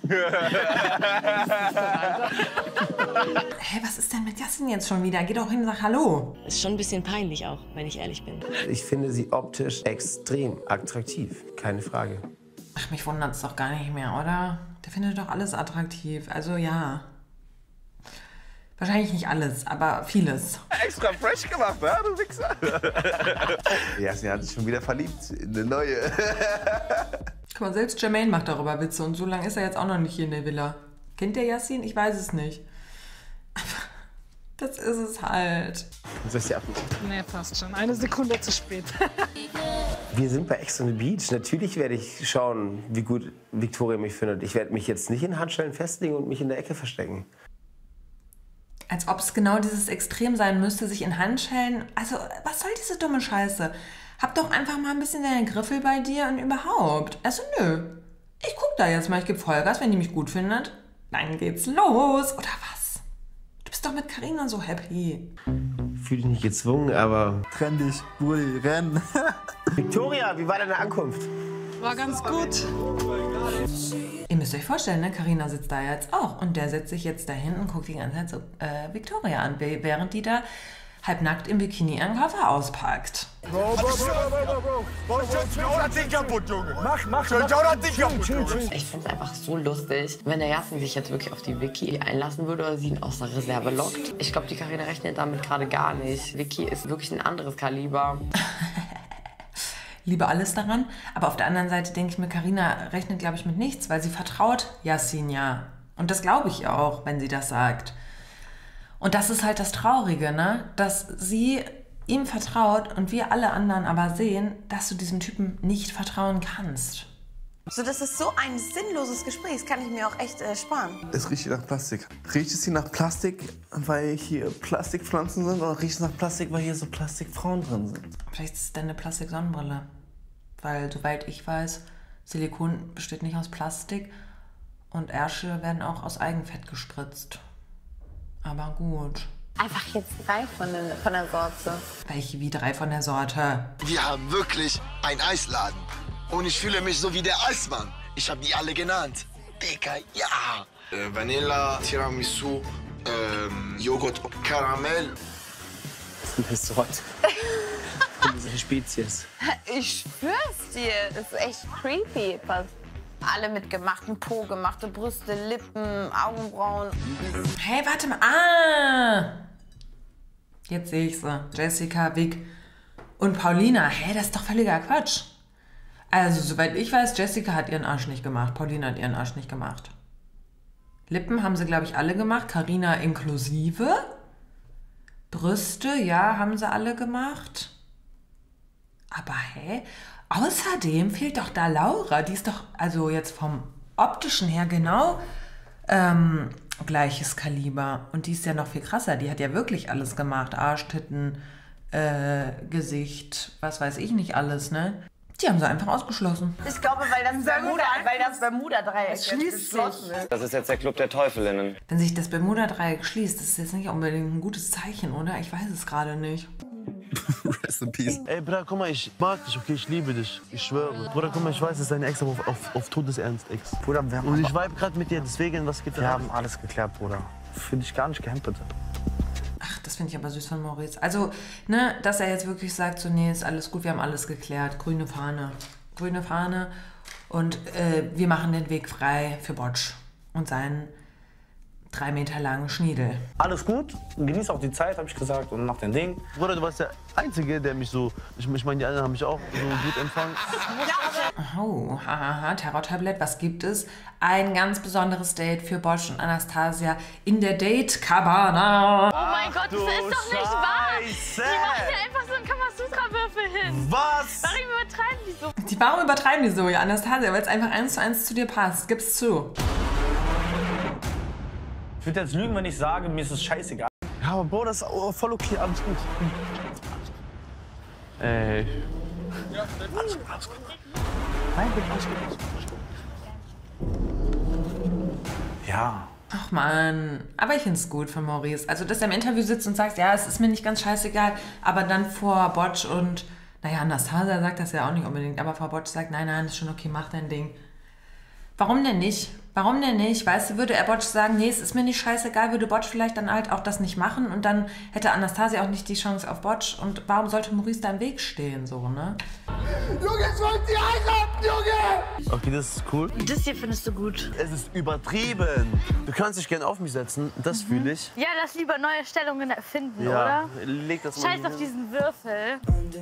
Hä, was ist denn mit Yasin jetzt schon wieder? Geh doch hin und sag Hallo. Ist schon ein bisschen peinlich auch, wenn ich ehrlich bin. Ich finde sie optisch extrem attraktiv, keine Frage. Ach, mich wundert's doch gar nicht mehr, oder? Der findet doch alles attraktiv. Also ja. Wahrscheinlich nicht alles, aber vieles. Extra fresh gemacht, ne, du Wichser? Ja, sie hat sich schon wieder verliebt in eine neue. Guck mal, selbst Jermaine macht darüber Witze und so lange ist er jetzt auch noch nicht hier in der Villa. Kennt der Yasin? Ich weiß es nicht. Aber das ist es halt. Soll ich sie abnehmen? Nee, passt schon. Eine Sekunde zu spät. Wir sind bei Ex on the Beach. Natürlich werde ich schauen, wie gut Victoria mich findet. Ich werde mich jetzt nicht in Handschellen festlegen und mich in der Ecke verstecken. Als ob es genau dieses Extrem sein müsste, sich in Handschellen... Also, was soll diese dumme Scheiße? Hab doch einfach mal ein bisschen deinen Griffel bei dir und überhaupt. Also, nö. Ich guck da jetzt mal, ich gebe Vollgas, wenn die mich gut findet. Dann geht's los, oder was? Du bist doch mit Carina so happy. Fühl dich nicht gezwungen, aber... Trenn dich, Brudi, renn. Victoria, wie war deine Ankunft? War ganz gut. Ihr müsst euch vorstellen, ne? Carina sitzt da jetzt auch. Und der setzt sich jetzt dahin und guckt die ganze Zeit so Victoria an, während die da halbnackt im Bikini ihren Koffer auspackt. Bro. Joe Ding kaputt, Junge. Mach Joe Ding kaputt, Junge. Ich finde es einfach so lustig, wenn der Yasin sich jetzt wirklich auf die Vicky einlassen würde oder sie ihn aus der Reserve lockt. Ich glaube, die Carina rechnet damit gerade gar nicht. Vicky ist wirklich ein anderes Kaliber. Liebe alles daran. Aber auf der anderen Seite denke ich mir, Carina rechnet, glaube ich, mit nichts, weil sie vertraut Yasin ja. Und das glaube ich auch, wenn sie das sagt. Und das ist halt das Traurige, ne? Dass sie ihm vertraut und wir alle anderen aber sehen, dass du diesem Typen nicht vertrauen kannst. So, das ist so ein sinnloses Gespräch, das kann ich mir auch echt sparen. Es riecht hier nach Plastik. Riecht es hier nach Plastik, weil hier Plastikpflanzen sind, oder riecht es nach Plastik, weil hier so Plastikfrauen drin sind? Vielleicht ist es deine Plastik-Sonnenbrille. Weil, soweit ich weiß, Silikon besteht nicht aus Plastik und Ärsche werden auch aus Eigenfett gespritzt. Aber gut. Einfach jetzt 3 von der Sorte. Welche wie 3 von der Sorte? Wir haben wirklich einen Eisladen. Und ich fühle mich so wie der Eismann. Ich habe die alle genannt. Digga, ja. Vanilla, Tiramisu, Joghurt, Karamell. Das ist so hot. Diese Spezies. Ich schwör's dir, das ist echt creepy. Alle mit gemachten Po, gemachte Brüste, Lippen, Augenbrauen. Hey, warte mal. Ah! Jetzt sehe ich sie. Jessica, Vic und Paulina. Hey, das ist doch völliger Quatsch. Also, soweit ich weiß, Jessica hat ihren Arsch nicht gemacht. Paulina hat ihren Arsch nicht gemacht. Lippen haben sie, glaube ich, alle gemacht. Carina inklusive. Brüste, ja, haben sie alle gemacht. Aber hä? Außerdem fehlt doch da Laura. Die ist doch, also jetzt vom optischen her genau gleiches Kaliber. Und die ist ja noch viel krasser. Die hat ja wirklich alles gemacht. Arsch, Titten, Gesicht, was weiß ich nicht alles, ne? Die haben sie einfach ausgeschlossen. Ich glaube, weil das Bermuda-Dreieck schließt sich. Das ist jetzt der Club der Teufelinnen. Wenn sich das Bermuda-Dreieck schließt, das ist jetzt nicht unbedingt ein gutes Zeichen, oder? Ich weiß es gerade nicht. Rest in peace. Ey, Bruder, guck mal, ich mag dich, okay? Ich liebe dich. Ich schwöre. Bruder, guck mal, ich weiß, es ist deine Ex, aber auf Todesernst, Ex. Bruder, wir haben Und ich vibe gerade mit dir, deswegen, was geht da? Wir haben alles geklärt, Bruder. Fühl dich gar nicht gehemmt, bitte. Ach, das finde ich aber süß von Moritz. Also, ne, dass er jetzt wirklich sagt, so, nee, ist alles gut, wir haben alles geklärt. Grüne Fahne. Grüne Fahne. Und wir machen den Weg frei für Botsch und seinen 3 Meter langen Schniedel. Alles gut, genieß auch die Zeit, habe ich gesagt, und mach dein Ding. Bruder, du warst der Einzige, der mich so, ich meine, die anderen haben mich auch so gut empfangen. Oh, hahaha, Terror-Tablett, was gibt es? Ein ganz besonderes Date für Botsch und Anastasia in der Date-Cabana. Oh mein Gott, das ist doch nicht wahr! Die machen ja einfach so einen Kamasutra-Würfel hin. Was? Warum übertreiben die so? Warum übertreiben die so, ja, Anastasia? Weil es einfach 1:1 zu dir passt. Gib's zu. Ich würde jetzt lügen, wenn ich sage, mir ist es scheißegal. Ja, aber Bro, das ist voll okay, alles gut. Ey. Alles gut. Nein, alles gut. Ja. Ach man, aber ich find's gut von Maurice. Also, dass er im Interview sitzt und sagt, ja, es ist mir nicht ganz scheißegal, aber dann vor Botsch und, naja, Anastasia sagt das ja auch nicht unbedingt, aber vor Botsch sagt, nein, ist schon okay, mach dein Ding. Warum denn nicht? Warum denn nicht? Weißt du, würde er Botsch sagen, nee, es ist mir nicht scheißegal, würde Botsch vielleicht dann halt auch das nicht machen und dann hätte Anastasia auch nicht die Chance auf Botsch und warum sollte Maurice da im Weg stehen, so, ne? Junge, ich wollte sie heiraten, Junge! Okay, das ist cool. Das hier findest du gut. Es ist übertrieben. Du kannst dich gerne auf mich setzen, das fühle ich. Ja, lass lieber neue Stellungen erfinden, Ja, oder? leg das mal Scheiß hin. auf diesen Würfel.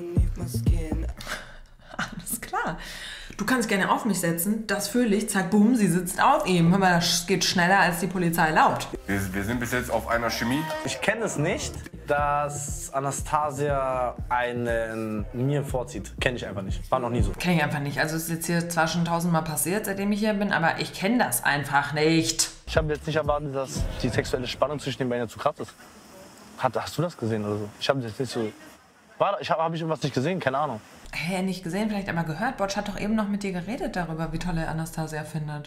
Alles klar. Du kannst gerne auf mich setzen, das fühle ich, zack, boom, sie sitzt auf ihm. Hör mal, das geht schneller, als die Polizei erlaubt. Wir sind bis jetzt auf einer Chemie. Ich kenne es nicht, dass Anastasia einen mir vorzieht. Kenne ich einfach nicht. War noch nie so. Kenne ich einfach nicht. Also es ist jetzt hier zwar schon 1000-mal passiert, seitdem ich hier bin, aber ich kenne das einfach nicht. Ich habe jetzt nicht erwartet, dass die sexuelle Spannung zwischen den beiden zu krass ist. Hast du das gesehen oder so? Ich habe jetzt nicht so... Habe ich irgendwas nicht gesehen? Keine Ahnung. Hey, nicht gesehen, vielleicht aber gehört. Botsch hat doch eben noch mit dir geredet darüber, wie toll er Anastasia findet.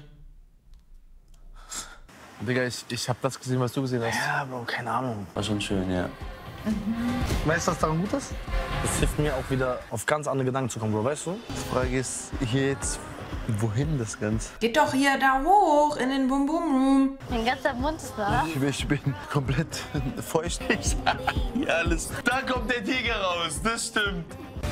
Digga, ich hab das gesehen, was du gesehen hast. Ja, Bro, keine Ahnung. War schon schön, ja. Weißt du, was daran gut ist? Das hilft mir auch wieder, auf ganz andere Gedanken zu kommen, Bro, weißt du? Die Frage ist hier jetzt, wohin das Ganze? Geht doch hier da hoch in den Bum-Bum-Room. Mein ganzer Mund ist da. Ich bin komplett feucht. Ja, alles. Da kommt der Tiger raus, das stimmt.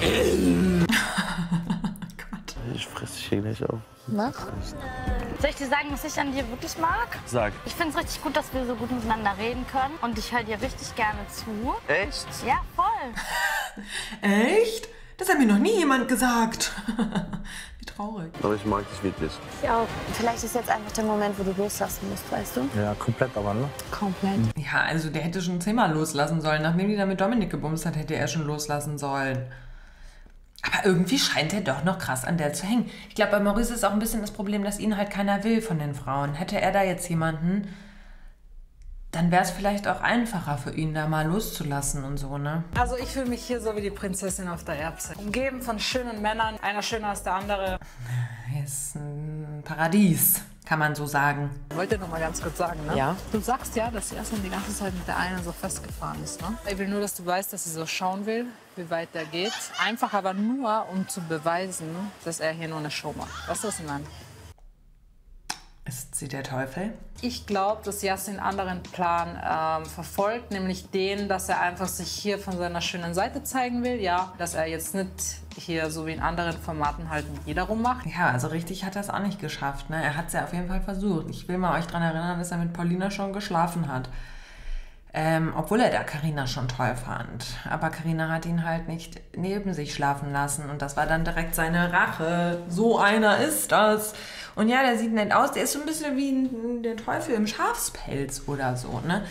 Gott. Ich fress dich hier gleich auf. Mach. Soll ich dir sagen, was ich an dir wirklich mag? Sag. Ich finde es richtig gut, dass wir so gut miteinander reden können. Und ich höre dir richtig gerne zu. Echt? Ja, voll. Echt? Das hat mir noch nie jemand gesagt. Wie traurig. Aber ich mag dich wirklich. Ich auch. Vielleicht ist jetzt einfach der Moment, wo du loslassen musst, weißt du? Ja, komplett aber, ne? Komplett. Ja, also der hätte schon 10-mal loslassen sollen. Nachdem die da mit Dominik gebumst hat, hätte er schon loslassen sollen. Aber irgendwie scheint er doch noch krass an der zu hängen. Ich glaube, bei Maurice ist auch ein bisschen das Problem, dass ihn halt keiner will von den Frauen. Hätte er da jetzt jemanden, dann wäre es vielleicht auch einfacher für ihn, da mal loszulassen und so, ne? Also ich fühle mich hier so wie die Prinzessin auf der Erbse. Umgeben von schönen Männern, einer schöner als der andere. Ist ein Paradies, kann man so sagen. Ich wollte noch mal ganz kurz sagen, ne? Ja. Du sagst ja, dass sie erstmal die ganze Zeit mit der einen so festgefahren ist, ne? Ich will nur, dass du weißt, dass sie so schauen will, wie weit der geht. Einfach aber nur, um zu beweisen, dass er hier nur eine Show macht. Weißt du, was ich meine? Ist sie der Teufel? Ich glaube, dass Yassin einen anderen Plan verfolgt, nämlich den, dass er einfach sich hier von seiner schönen Seite zeigen will. Ja, dass er jetzt nicht hier so wie in anderen Formaten halt mit jeder rummacht. Ja, also richtig hat er es auch nicht geschafft, ne? Er hat es ja auf jeden Fall versucht. Ich will mal euch daran erinnern, dass er mit Paulina schon geschlafen hat. Obwohl er da Carina schon toll fand. Aber Carina hat ihn halt nicht neben sich schlafen lassen. Und das war dann direkt seine Rache. So einer ist das. Und ja, der sieht nett aus. Der ist so ein bisschen wie der Teufel im Schafspelz oder so, ne?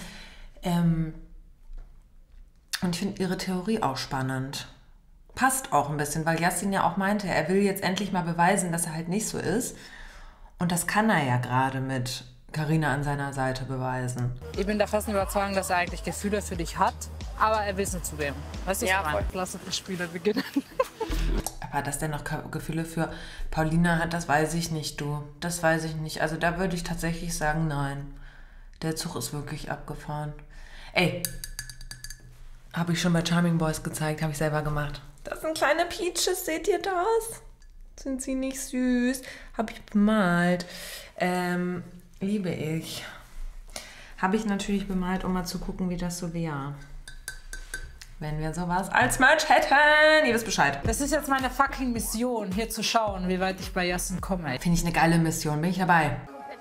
Und ich finde ihre Theorie auch spannend. Passt auch ein bisschen, weil Yassin ja auch meinte, er will jetzt endlich mal beweisen, dass er halt nicht so ist. Und das kann er ja gerade mit Carina an seiner Seite beweisen. Ich bin der festen Überzeugung, dass er eigentlich Gefühle für dich hat, aber er will es nicht zugeben. Weißt du, was ich meine? Lass uns das Spiel beginnen. Aber dass der noch Gefühle für Paulina hat, das weiß ich nicht, du. Das weiß ich nicht. Also da würde ich tatsächlich sagen, nein. Der Zug ist wirklich abgefahren. Ey, habe ich schon bei Charming Boys gezeigt, habe ich selber gemacht. Das sind kleine Peaches, seht ihr das? Sind sie nicht süß? Habe ich bemalt. Liebe ich. Habe ich natürlich bemalt, um mal zu gucken, wie das so wäre. Wenn wir sowas als Merch hätten. Ihr wisst Bescheid. Das ist jetzt meine fucking Mission, hier zu schauen, wie weit ich bei Yassin komme. Finde ich eine geile Mission. Bin ich dabei.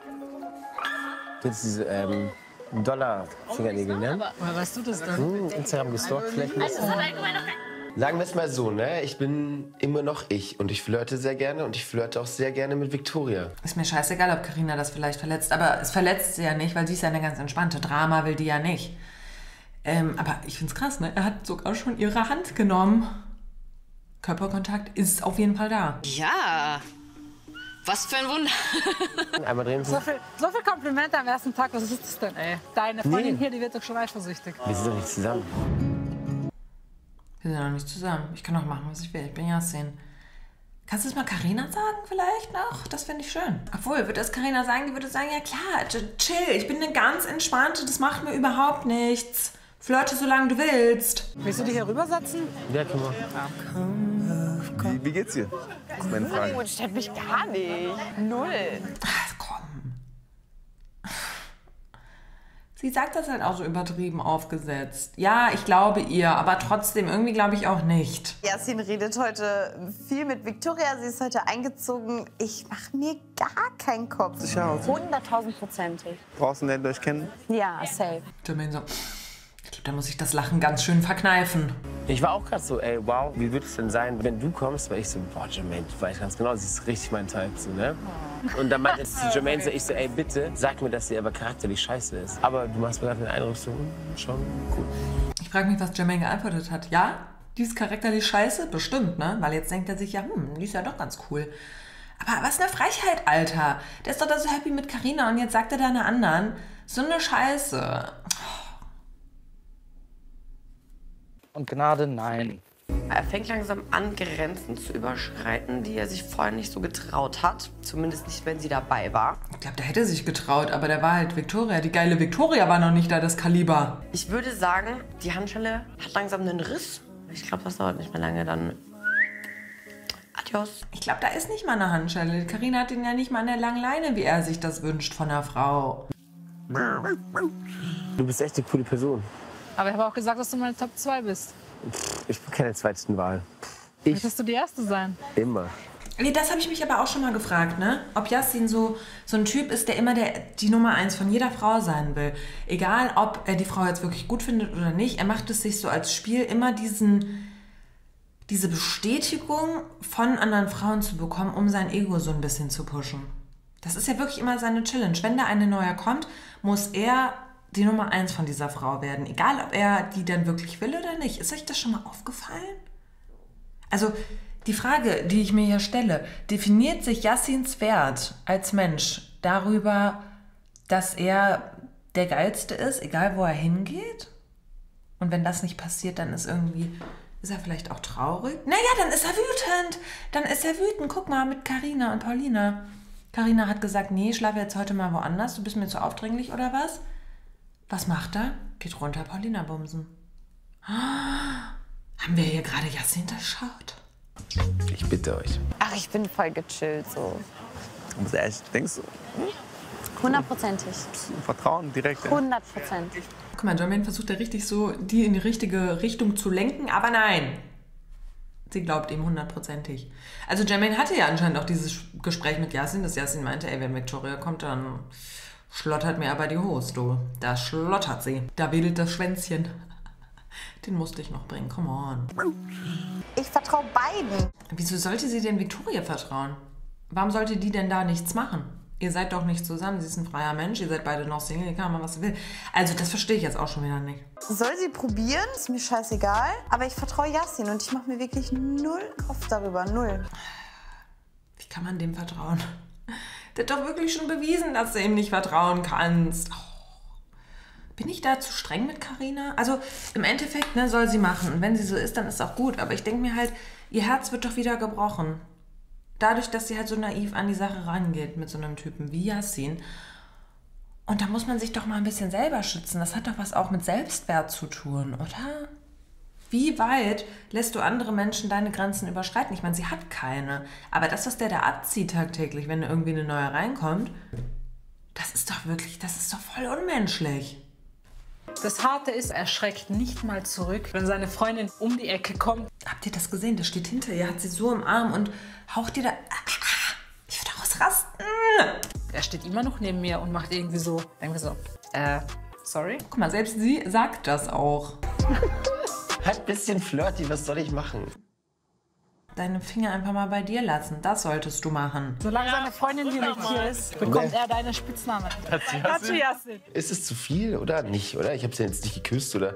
Jetzt diese Dollar-Fingernägel, ne? Woher weißt du das denn? Instagram gestalkt vielleicht ein bisschen. Sagen wir es mal so, ne? Ich bin immer noch ich und ich flirte sehr gerne und ich flirte auch sehr gerne mit Victoria. Ist mir scheißegal, ob Carina das vielleicht verletzt, aber es verletzt sie ja nicht, weil sie ist ja eine ganz entspannte. Drama will die ja nicht. Aber ich find's krass, ne? Er hat sogar schon ihre Hand genommen. Körperkontakt ist auf jeden Fall da. Ja, was für ein Wunder. Einmal drehen. So viel Komplimente am ersten Tag, was ist das denn, ey? Deine Freundin hier, die wird doch schon eifersüchtig. Wir sind doch nicht zusammen. Wir sind noch nicht zusammen. Ich kann auch machen, was ich will. Ich bin Yassin. Kannst du es mal Carina sagen vielleicht noch? Das finde ich schön. Obwohl, würde es Carina sagen, die würde sagen, ja klar, chill, ich bin eine ganz entspannte, das macht mir überhaupt nichts. Flirte, solange du willst. Willst du dich hier rübersetzen? Ja, guck mal. Wie geht's dir? Das ist meine Frage. Das stört mich gar nicht. Null. Ach, komm. Sie sagt das halt auch so übertrieben aufgesetzt. Ja, ich glaube ihr, aber trotzdem, irgendwie glaube ich auch nicht. Yassin redet heute viel mit Victoria. Sie ist heute eingezogen. Ich mache mir gar keinen Kopf. Sicher aus. 100.000%. Draußen lernt ihr euch kennen? Ja, safe. Jermaine so, ich glaube, da muss ich das Lachen ganz schön verkneifen. Ich war auch gerade so, ey, wow, wie wird es denn sein, wenn du kommst? Weil ich so, boah, Jermaine, du weißt ganz genau, sie ist richtig mein Type, so, ne? Und dann meinte zu Jermaine so, ich so, ey, bitte, sag mir, dass sie aber charakterlich scheiße ist. Aber du machst mir gerade den Eindruck, so, schon gut. Ich frage mich, was Jermaine geantwortet hat. Ja, die ist charakterlich scheiße? Bestimmt, ne? Weil jetzt denkt er sich, ja, die ist ja doch ganz cool. Aber was eine Frechheit, Alter. Der ist doch da so happy mit Carina und jetzt sagt er da einer anderen, so eine Scheiße. Und Gnade, nein. Er fängt langsam an, Grenzen zu überschreiten, die er sich vorher nicht so getraut hat. Zumindest nicht, wenn sie dabei war. Ich glaube, der hätte sich getraut, aber der war halt Victoria. Die geile Victoria war noch nicht da, das Kaliber. Ich würde sagen, die Handschelle hat langsam einen Riss. Ich glaube, das dauert nicht mehr lange, dann adios. Ich glaube, da ist nicht mal eine Handschelle. Carina hat ihn ja nicht mal an der langen Leine, wie er sich das wünscht von einer Frau. Du bist echt eine coole Person. Aber ich habe auch gesagt, dass du meine Top 2 bist. Ich bin keine zweite Wahl. Möchtest du die Erste sein? Immer. Nee, das habe ich mich aber auch schon mal gefragt, ne? Ob Yassin so ein Typ ist, der immer die Nummer 1 von jeder Frau sein will. Egal, ob er die Frau jetzt wirklich gut findet oder nicht, er macht es sich so als Spiel immer diesen diese Bestätigung von anderen Frauen zu bekommen, um sein Ego so ein bisschen zu pushen. Das ist ja wirklich immer seine Challenge. Wenn da eine neue kommt, muss er die Nummer 1 von dieser Frau werden. Egal, ob er die dann wirklich will oder nicht. Ist euch das schon mal aufgefallen? Also, die Frage, die ich mir hier stelle, definiert sich Yassins Wert als Mensch darüber, dass er der Geilste ist, egal wo er hingeht? Und wenn das nicht passiert, dann ist er vielleicht auch traurig? Naja, dann ist er wütend. Guck mal, mit Carina und Paulina. Carina hat gesagt, nee, ich schlafe jetzt heute mal woanders. Du bist mir zu aufdringlich oder was? Was macht er? Geht runter, Paulina bumsen. Haben wir hier gerade Yassin durchschaut? Ich bitte euch. Ach, ich bin voll gechillt so. Du musst ehrlich, denkst du? 100%ig. Vertrauen direkt. 100%. Guck mal, Jermaine versucht ja richtig so, die in die richtige Richtung zu lenken, aber nein. Sie glaubt ihm 100%ig. Also Jermaine hatte ja anscheinend auch dieses Gespräch mit Yassin, dass Yassin meinte, ey, wenn Victoria kommt, dann schlottert mir aber die Hose, du. Da schlottert sie. Da wedelt das Schwänzchen. Den musste ich noch bringen, come on. Ich vertraue beiden. Wieso sollte sie denn Victoria vertrauen? Warum sollte die denn da nichts machen? Ihr seid doch nicht zusammen, sie ist ein freier Mensch, ihr seid beide noch Single, ihr kann machen, was sie will. Also das verstehe ich jetzt auch schon wieder nicht. Soll sie probieren, ist mir scheißegal. Aber ich vertraue Yassin und ich mache mir wirklich null Kopf darüber, null. Wie kann man dem vertrauen? Der hat doch wirklich schon bewiesen, dass du ihm nicht vertrauen kannst. Oh. Bin ich da zu streng mit Carina? Also im Endeffekt, ne, soll sie machen. Und wenn sie so ist, dann ist auch gut. Aber ich denke mir halt, ihr Herz wird doch wieder gebrochen. Dadurch, dass sie halt so naiv an die Sache rangeht mit so einem Typen wie Yassin. Und da muss man sich doch mal ein bisschen selber schützen. Das hat doch was auch mit Selbstwert zu tun, oder? Wie weit lässt du andere Menschen deine Grenzen überschreiten? Ich meine, sie hat keine. Aber das, was der da abzieht tagtäglich, wenn irgendwie eine neue reinkommt, das ist doch voll unmenschlich. Das Harte ist, er schreckt nicht mal zurück, wenn seine Freundin um die Ecke kommt. Habt ihr das gesehen? Der steht hinter ihr, hat sie so im Arm und haucht ihr da... Ich würde ausrasten. Er steht immer noch neben mir und macht irgendwie so, sorry? Guck mal, selbst sie sagt das auch. Halt ein bisschen flirty, was soll ich machen? Deine Finger einfach mal bei dir lassen, das solltest du machen. Solange seine Freundin hier ist, bekommt er deine Spitzname. Tatschi Yassin. Ist es zu viel oder nicht, oder? Ich habe sie jetzt nicht geküsst, oder?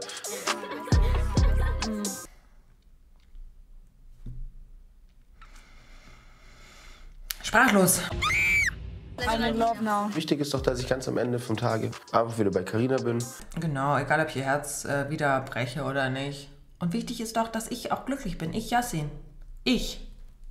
Sprachlos. I'm in love now. Wichtig ist doch, dass ich ganz am Ende vom Tage einfach wieder bei Carina bin. Genau, egal ob ich ihr Herz wieder breche oder nicht. Und wichtig ist doch, dass ich auch glücklich bin. Ich, Yassin. Ich.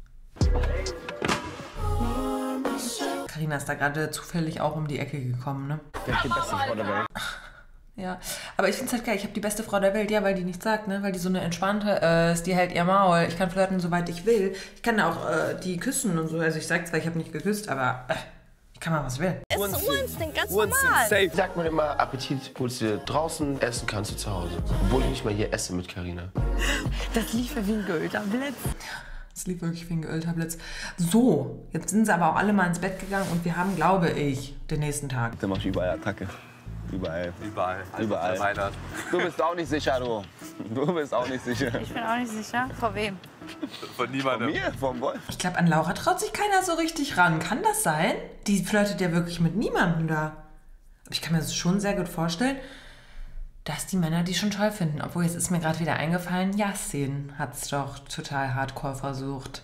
Carina ist da gerade zufällig auch um die Ecke gekommen, ne? Ich bin die beste Frau der Welt. Ja, aber ich find's halt geil. Ich habe die beste Frau der Welt, ja, weil die nichts sagt, ne? Weil die so eine entspannte ist, die hält ihr Maul. Ich kann flirten, soweit ich will. Ich kann auch die küssen und so. Also ich sag zwar, ich habe nicht geküsst, aber ich kann mal, was ich will. Ist so Instinct, ganz normal. Safe. Sagt man immer, Appetit holst du draußen, essen kannst du zu Hause. Obwohl ich nicht mal hier esse mit Carina. Das lief wie ein geölter Blitz. Das lief wirklich wie ein geölter Blitz. So, jetzt sind sie aber auch alle mal ins Bett gegangen und wir haben, glaube ich, den nächsten Tag. Der macht überall Attacke. Überall. Überall. Du bist auch nicht sicher, du. Du bist auch nicht sicher. Ich bin auch nicht sicher. Vor wem? Von niemandem. Von mir? Vom Wolf? Ich glaube, an Laura traut sich keiner so richtig ran. Kann das sein? Die flirtet ja wirklich mit niemandem da. Aber ich kann mir das schon sehr gut vorstellen, dass die Männer die schon toll finden. Obwohl, jetzt ist mir gerade wieder eingefallen, Yassin hat es doch total hardcore versucht.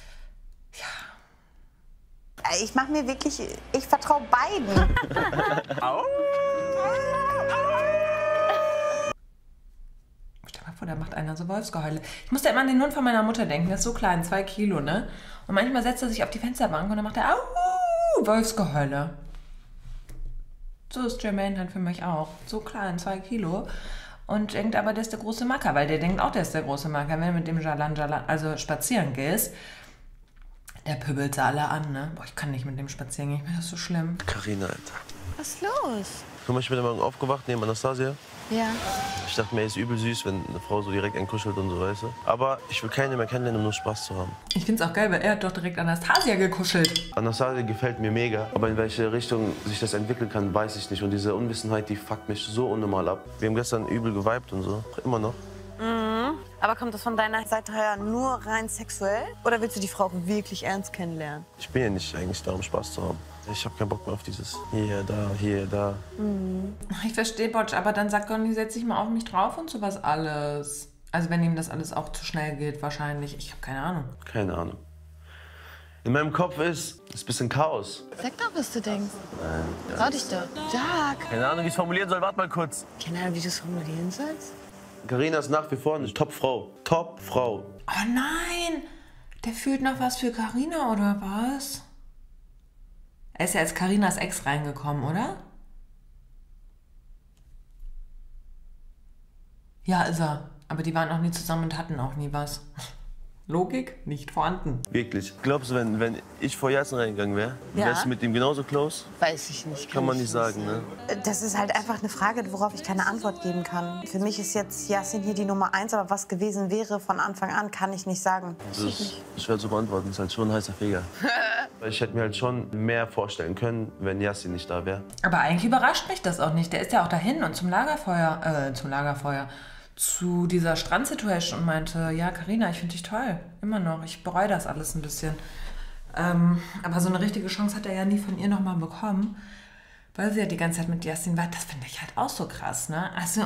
Ich mache mir wirklich, ich vertraue beiden. Au. Stell dir mal vor, da macht einer so Wolfsgeheule. Ich musste immer an den Hund von meiner Mutter denken, der ist so klein, 2 Kilo, ne? Und manchmal setzt er sich auf die Fensterbank und dann macht er Au, Wolfsgeheule. So ist Jermaine halt für mich auch. So klein, 2 Kilo. Und denkt aber, der ist der große Macker, weil der denkt auch, der ist der große Macker. Wenn du mit dem Jalan, also spazieren gehst, der pöbelt sie alle an, ne? Boah, ich kann nicht mit dem spazieren gehen, ich finde das so schlimm. Carina, Alter. Was ist los? Guck mal, ich bin Morgen aufgewacht neben Anastasia. Ja. Ich dachte mir, ist übel süß, wenn eine Frau so direkt einkuschelt und so, weißt du. Aber ich will keine mehr kennenlernen, um nur Spaß zu haben. Ich find's auch geil, weil er hat doch direkt Anastasia gekuschelt. Anastasia gefällt mir mega, aber in welche Richtung sich das entwickeln kann, weiß ich nicht. Und diese Unwissenheit, die fuckt mich so unnormal ab. Wir haben gestern übel geweibt und so, immer noch. Mhm. Aber kommt das von deiner Seite her nur rein sexuell? Oder willst du die Frau wirklich ernst kennenlernen? Ich bin ja nicht eigentlich da, um Spaß zu haben. Ich habe keinen Bock mehr auf dieses hier, da. Ich verstehe, Botsch, aber dann sagt Conny, setz dich mal auf mich drauf und sowas alles. Also wenn ihm das alles auch zu schnell geht, wahrscheinlich. Ich habe keine Ahnung. Keine Ahnung. In meinem Kopf ist ein bisschen Chaos. Sag doch, was du denkst. Nein. Trau dich doch. Sag. Keine Ahnung, wie ich es formulieren soll. Warte mal kurz. Keine Ahnung, wie du es formulieren sollst. Carina ist nach wie vor eine Top-Frau. Top-Frau. Oh nein! Der fühlt noch was für Carina oder was? Er ist ja als Carinas Ex reingekommen, oder? Ja, ist er. Aber die waren auch nie zusammen und hatten auch nie was. Logik nicht vorhanden. Wirklich. Glaubst du, wenn ich vor Yasin reingegangen wäre, wärst du mit ihm genauso close? Weiß ich nicht. Kann man nicht sagen, ne? Das ist halt einfach eine Frage, worauf ich keine Antwort geben kann. Für mich ist jetzt Yasin hier die Nummer 1, aber was gewesen wäre von Anfang an, kann ich nicht sagen. Das ist schwer zu beantworten. Das ist halt schon ein heißer Feger. Ich hätte mir halt schon mehr vorstellen können, wenn Yasin nicht da wäre. Aber eigentlich überrascht mich das auch nicht. Der ist ja auch dahin und zum Lagerfeuer, zu dieser Strandsituation und meinte, ja, Carina, ich finde dich toll, immer noch. Ich bereue das alles ein bisschen. Aber so eine richtige Chance hat er ja nie von ihr nochmal bekommen, weil sie ja die ganze Zeit mit Yasin war. Das finde ich halt auch so krass, ne? Also,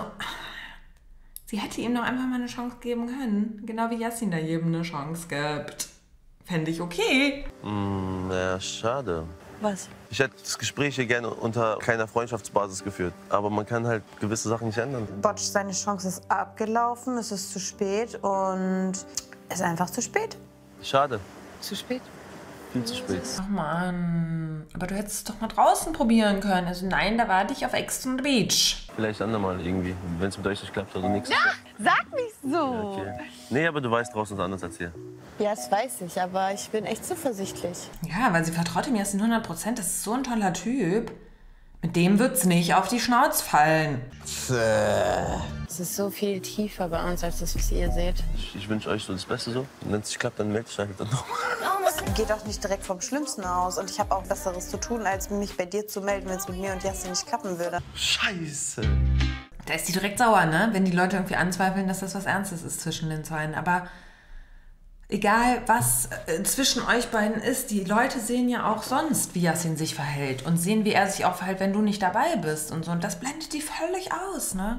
sie hätte ihm doch einfach mal eine Chance geben können. Genau wie Yasin da jedem eine Chance gibt. Fände ich okay. Ja, schade. Was? Ich hätte das Gespräch hier gerne unter keiner Freundschaftsbasis geführt. Aber man kann halt gewisse Sachen nicht ändern. Botsch, seine Chance ist abgelaufen, es ist zu spät und es ist einfach zu spät. Schade. Zu spät? Viel zu spät. Ach Mann, aber du hättest es doch mal draußen probieren können. Also nein, da warte ich auf Ex on the Beach. Vielleicht andermal irgendwie, wenn es mit euch nicht klappt oder nichts. Ja, sag nicht so. Okay. Nee, aber du weißt draußen ist anders als hier. Ja, das weiß ich, aber ich bin echt zuversichtlich. Ja, weil sie vertraut ihm jetzt in 100%. Das ist so ein toller Typ. Mit dem wird's nicht auf die Schnauze fallen. Es ist so viel tiefer bei uns, als das, was ihr seht. Ich wünsche euch so das Beste so. Und wenn es nicht klappt, dann melde ich halt dann noch. Geht doch nicht direkt vom Schlimmsten aus. Und ich habe auch Besseres zu tun, als mich bei dir zu melden, wenn es mit mir und Yasin nicht klappen würde. Scheiße. Da ist die direkt sauer, ne? Wenn die Leute irgendwie anzweifeln, dass das was Ernstes ist zwischen den beiden. Aber egal, was zwischen euch beiden ist, die Leute sehen ja auch sonst, wie Yasin sich verhält. Und sehen, wie er sich auch verhält, wenn du nicht dabei bist und so. Und das blendet die völlig aus, ne?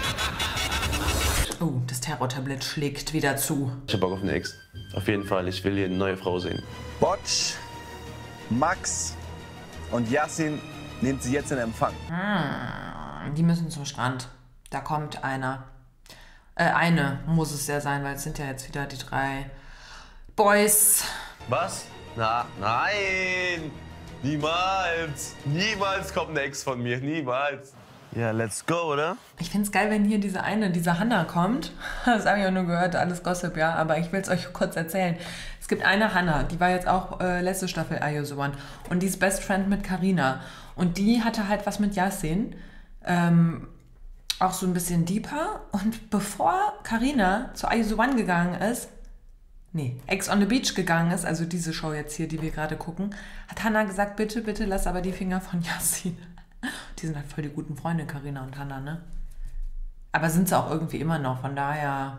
Oh, das Terrortablett schlägt wieder zu. Ich hab Bock auf eine Ex. Auf jeden Fall, ich will hier eine neue Frau sehen. Botsch, Max und Yasin nimmt sie jetzt in Empfang. Die müssen zum Strand. Da kommt einer. Eine muss es ja sein, weil es sind ja jetzt wieder die 3 Boys. Was? Nein! Niemals! Niemals kommt eine Ex von mir, niemals! Ja, let's go, oder? Ich find's geil, wenn hier diese Hannah kommt. Das habe ich auch nur gehört, alles Gossip, ja. Aber ich will es euch kurz erzählen. Es gibt eine Hannah, die war jetzt auch letzte Staffel Are You the One. Und die ist Best Friend mit Carina. Und die hatte halt was mit Yasin. Auch so ein bisschen deeper. Und bevor Carina zu Are You the One gegangen ist, Ex on the Beach gegangen ist, also diese Show jetzt hier, die wir gerade gucken, hat Hannah gesagt, bitte, bitte lass aber die Finger von Yasin. Die sind halt voll die guten Freunde, Carina und Hannah, ne? Aber sind sie auch irgendwie immer noch, von daher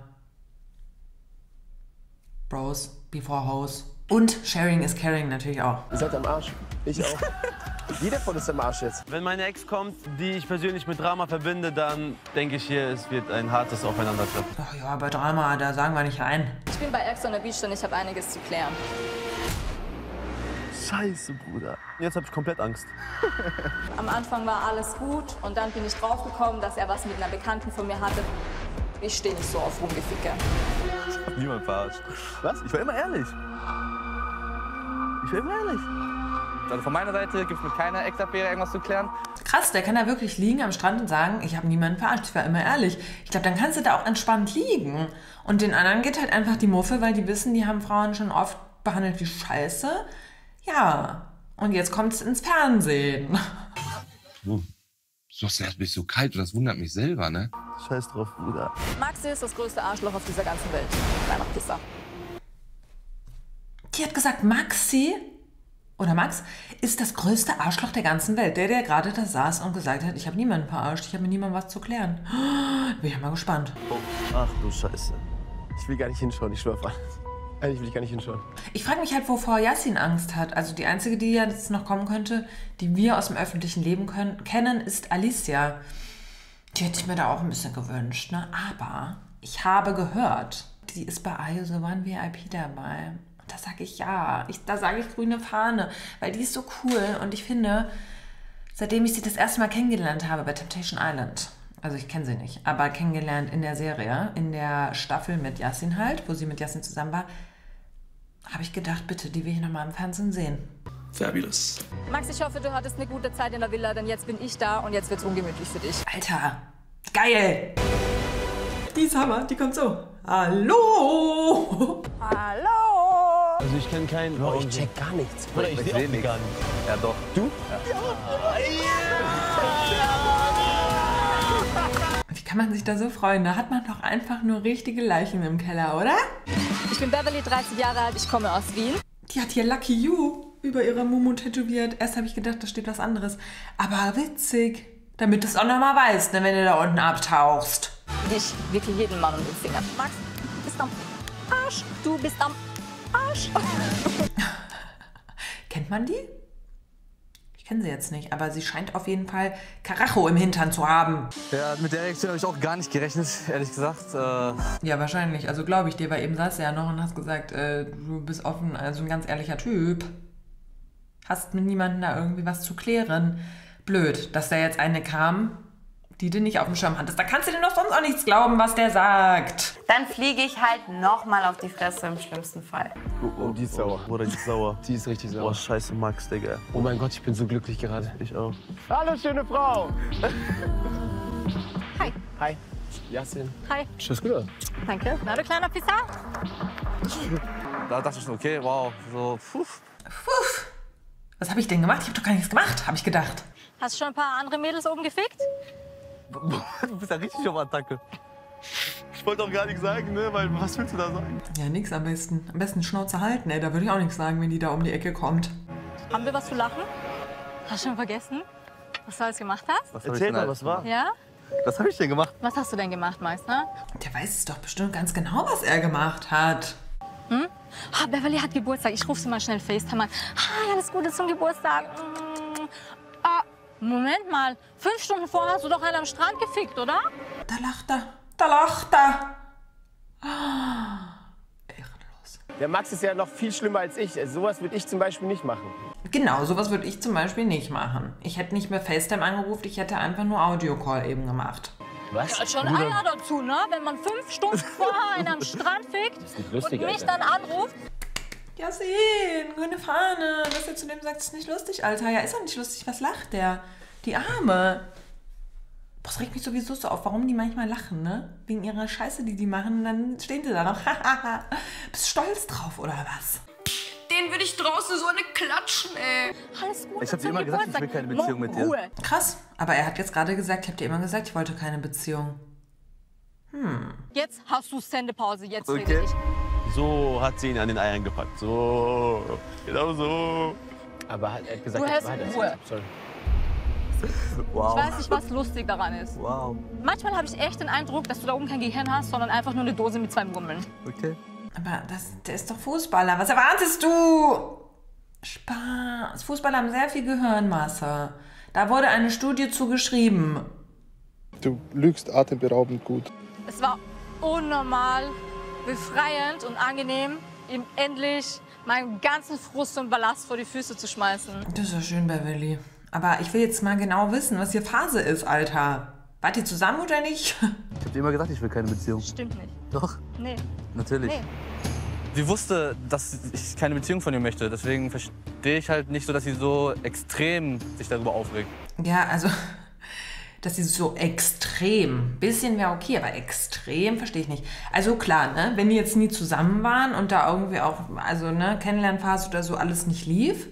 Bros before Hoes. Und Sharing is Caring natürlich auch. Ihr seid am Arsch. Ich auch. Jeder von uns ist am Arsch jetzt. Wenn meine Ex kommt, die ich persönlich mit Drama verbinde, dann denke ich hier, es wird ein hartes Aufeinandertreffen. Ach ja, bei Drama, da sagen wir nicht rein. Ich bin bei Ex on the Beach und ich habe einiges zu klären. Scheiße, Bruder. Jetzt habe ich komplett Angst. Am Anfang war alles gut und dann bin ich draufgekommen, dass er was mit einer Bekannten von mir hatte. Ich stehe nicht so auf Rumgeficke. Ich hab niemand verarscht. Was? Ich war immer ehrlich. Also von meiner Seite gibt es mit keiner Ex-Affäre irgendwas zu klären. Krass, der kann da wirklich liegen am Strand und sagen, ich habe niemanden verarscht, ich war immer ehrlich. Ich glaube, dann kannst du da auch entspannt liegen. Und den anderen geht halt einfach die Muffe, weil die wissen, die haben Frauen schon oft behandelt wie Scheiße. Ja, und jetzt kommt es ins Fernsehen. Du hast mich so kalt und das wundert mich selber, ne? Scheiß drauf, Bruder. Maxi ist das größte Arschloch auf dieser ganzen Welt. Kleiner Pisser. Die hat gesagt, Maxi oder Max ist das größte Arschloch der ganzen Welt. Der gerade da saß und gesagt hat, ich habe niemanden verarscht, ich habe mit niemandem was zu klären. Bin ich mal gespannt. Oh, ach du Scheiße. Ich will gar nicht hinschauen, ich schwör auf alles. Eigentlich will ich gar nicht hinschauen. Ich frage mich halt, wovor Yassin Angst hat. Also die einzige, die ja jetzt noch kommen könnte, die wir aus dem öffentlichen Leben kennen, ist Alicia. Die hätte ich mir da auch ein bisschen gewünscht, ne? Aber ich habe gehört, sie ist bei Are You The One VIP dabei. Und da sage ich ja. Da sage ich grüne Fahne, weil die ist so cool. Und ich finde, seitdem ich sie das erste Mal kennengelernt habe bei Temptation Island, also ich kenne sie nicht, aber kennengelernt in der Serie, in der Staffel mit Yassin halt, wo sie mit Yassin zusammen war, habe ich gedacht, bitte, die will ich nochmal im Fernsehen sehen. Fabulous. Max, ich hoffe, du hattest eine gute Zeit in der Villa, denn jetzt bin ich da und jetzt wird's ungemütlich für dich. Alter, geil! Die ist Hammer, die kommt so. Hallo! Hallo! Also ich kenne keinen... Bro, ich check gar nichts. Oder ich sehe auch gar nicht. Ja, doch. Du? Wie kann man sich da so freuen? Da hat man doch einfach nur richtige Leichen im Keller, oder? Ich bin Beverly, 30 Jahre alt, ich komme aus Wien. Die hat hier Lucky You über ihre Mumu tätowiert. Erst habe ich gedacht, da steht was anderes. Aber witzig. Damit du es auch nochmal weißt, ne, wenn du da unten abtauchst. Ich wickel jeden Mann um den Finger. Max, du bist am Arsch. Du bist am Arsch. Kennt man die? Ich kenne sie jetzt nicht, aber sie scheint auf jeden Fall Karacho im Hintern zu haben. Ja, mit der Reaktion habe ich auch gar nicht gerechnet, ehrlich gesagt. Ja, wahrscheinlich. Also glaube ich dir, weil eben saß du ja noch und hast gesagt, du bist offen, also ein ganz ehrlicher Typ. Hast mit niemandem da irgendwie was zu klären. Blöd, dass da jetzt eine kam, die du nicht auf dem Schirm hattest. Da kannst du dir doch sonst auch nichts glauben, was der sagt. Dann fliege ich halt nochmal auf die Fresse im schlimmsten Fall. Oh, die ist sauer. Bruder, die ist sauer. Die ist richtig sauer. Boah, scheiße Max, Digga. Oh mein Gott, ich bin so glücklich gerade. Ich auch. Hallo, schöne Frau. Hi. Hi. Yassin. Hi. Schaust gut aus. Danke. Na, du kleiner Pisser? Da dachte ich schon, okay, wow, so, puh. Was habe ich denn gemacht? Ich habe doch gar nichts gemacht, habe ich gedacht. Hast du schon ein paar andere Mädels oben gefickt? Du bist ja richtig auf Attacke. Ich wollte auch gar nichts sagen, ne? Weil, was willst du da sagen? Ja, nix am besten. Am besten Schnauze halten, ey. Da würde ich auch nichts sagen, wenn die da um die Ecke kommt. Haben wir was zu lachen? Hast du schon vergessen, was du alles gemacht hast? Erzähl mal, was war? Ja? Was habe ich denn gemacht? Was hast du denn gemacht, Meister? Der weiß es doch bestimmt ganz genau, was er gemacht hat. Hm? Ah, Beverly hat Geburtstag. Ich rufe sie mal schnell FaceTime an. Hi, alles Gute zum Geburtstag. Ah, Moment mal. 5 Stunden vorher hast du doch einen am Strand gefickt, oder? Da lacht er. Da lacht er. Ehrenlos. Der Max ist ja noch viel schlimmer als ich. Also, sowas würde ich zum Beispiel nicht machen. Genau, sowas würde ich zum Beispiel nicht machen. Ich hätte nicht mehr FaceTime angerufen, ich hätte einfach nur Audio-Call eben gemacht. Was? Ja, schon Eier dazu, ne? Wenn man 5 Stunden vorher einen am Strand fickt lustig, und mich Alter. dann anruft. Yassin, grüne Fahne. Dass er zu dem sagt, ist nicht lustig, Alter. Ja, ist doch nicht lustig. Was lacht der? Die Arme. Boah, das regt mich sowieso so auf, warum die manchmal lachen, ne? Wegen ihrer Scheiße, die machen. Und dann stehen sie da noch. Bist stolz drauf, oder was? Den würde ich draußen so eine klatschen, ey. Alles gut. Ich habe dir immer gesagt, ich will keine Beziehung mit dir. Krass. Aber er hat jetzt gerade gesagt, ich habe dir immer gesagt, ich wollte keine Beziehung. Jetzt hast du Sendepause, jetzt Okay. rede ich. So hat sie ihn an den Eiern gepackt. So. Genau so. Aber er hat gesagt, Du ich hast war das. Ruhe. Sorry. Wow. Ich weiß nicht, was lustig daran ist. Wow. Manchmal habe ich echt den Eindruck, dass du da oben kein Gehirn hast, sondern einfach nur eine Dose mit 2 Murmeln. Okay. Aber der ist doch Fußballer. Was erwartest du? Spaß. Fußballer haben sehr viel Gehirnmasse. Da wurde eine Studie zugeschrieben. Du lügst atemberaubend gut. Es war unnormal, befreiend und angenehm, ihm endlich meinen ganzen Frust und Ballast vor die Füße zu schmeißen. Das ist ja schön, Beverly. Aber ich will jetzt mal genau wissen, was hier Phase ist, Alter. Wart ihr zusammen oder nicht? Ich hab dir immer gesagt, ich will keine Beziehung. Stimmt nicht. Doch, Nee. natürlich. Nee. Sie wusste, dass ich keine Beziehung von ihr möchte. Deswegen verstehe ich halt nicht so, dass sie so extrem sich darüber aufregt. Ja, also, dass sie so extrem, bisschen wäre okay, aber extrem verstehe ich nicht. Also klar, ne, wenn die jetzt nie zusammen waren und da irgendwie auch, also ne, Kennenlernphase oder so alles nicht lief,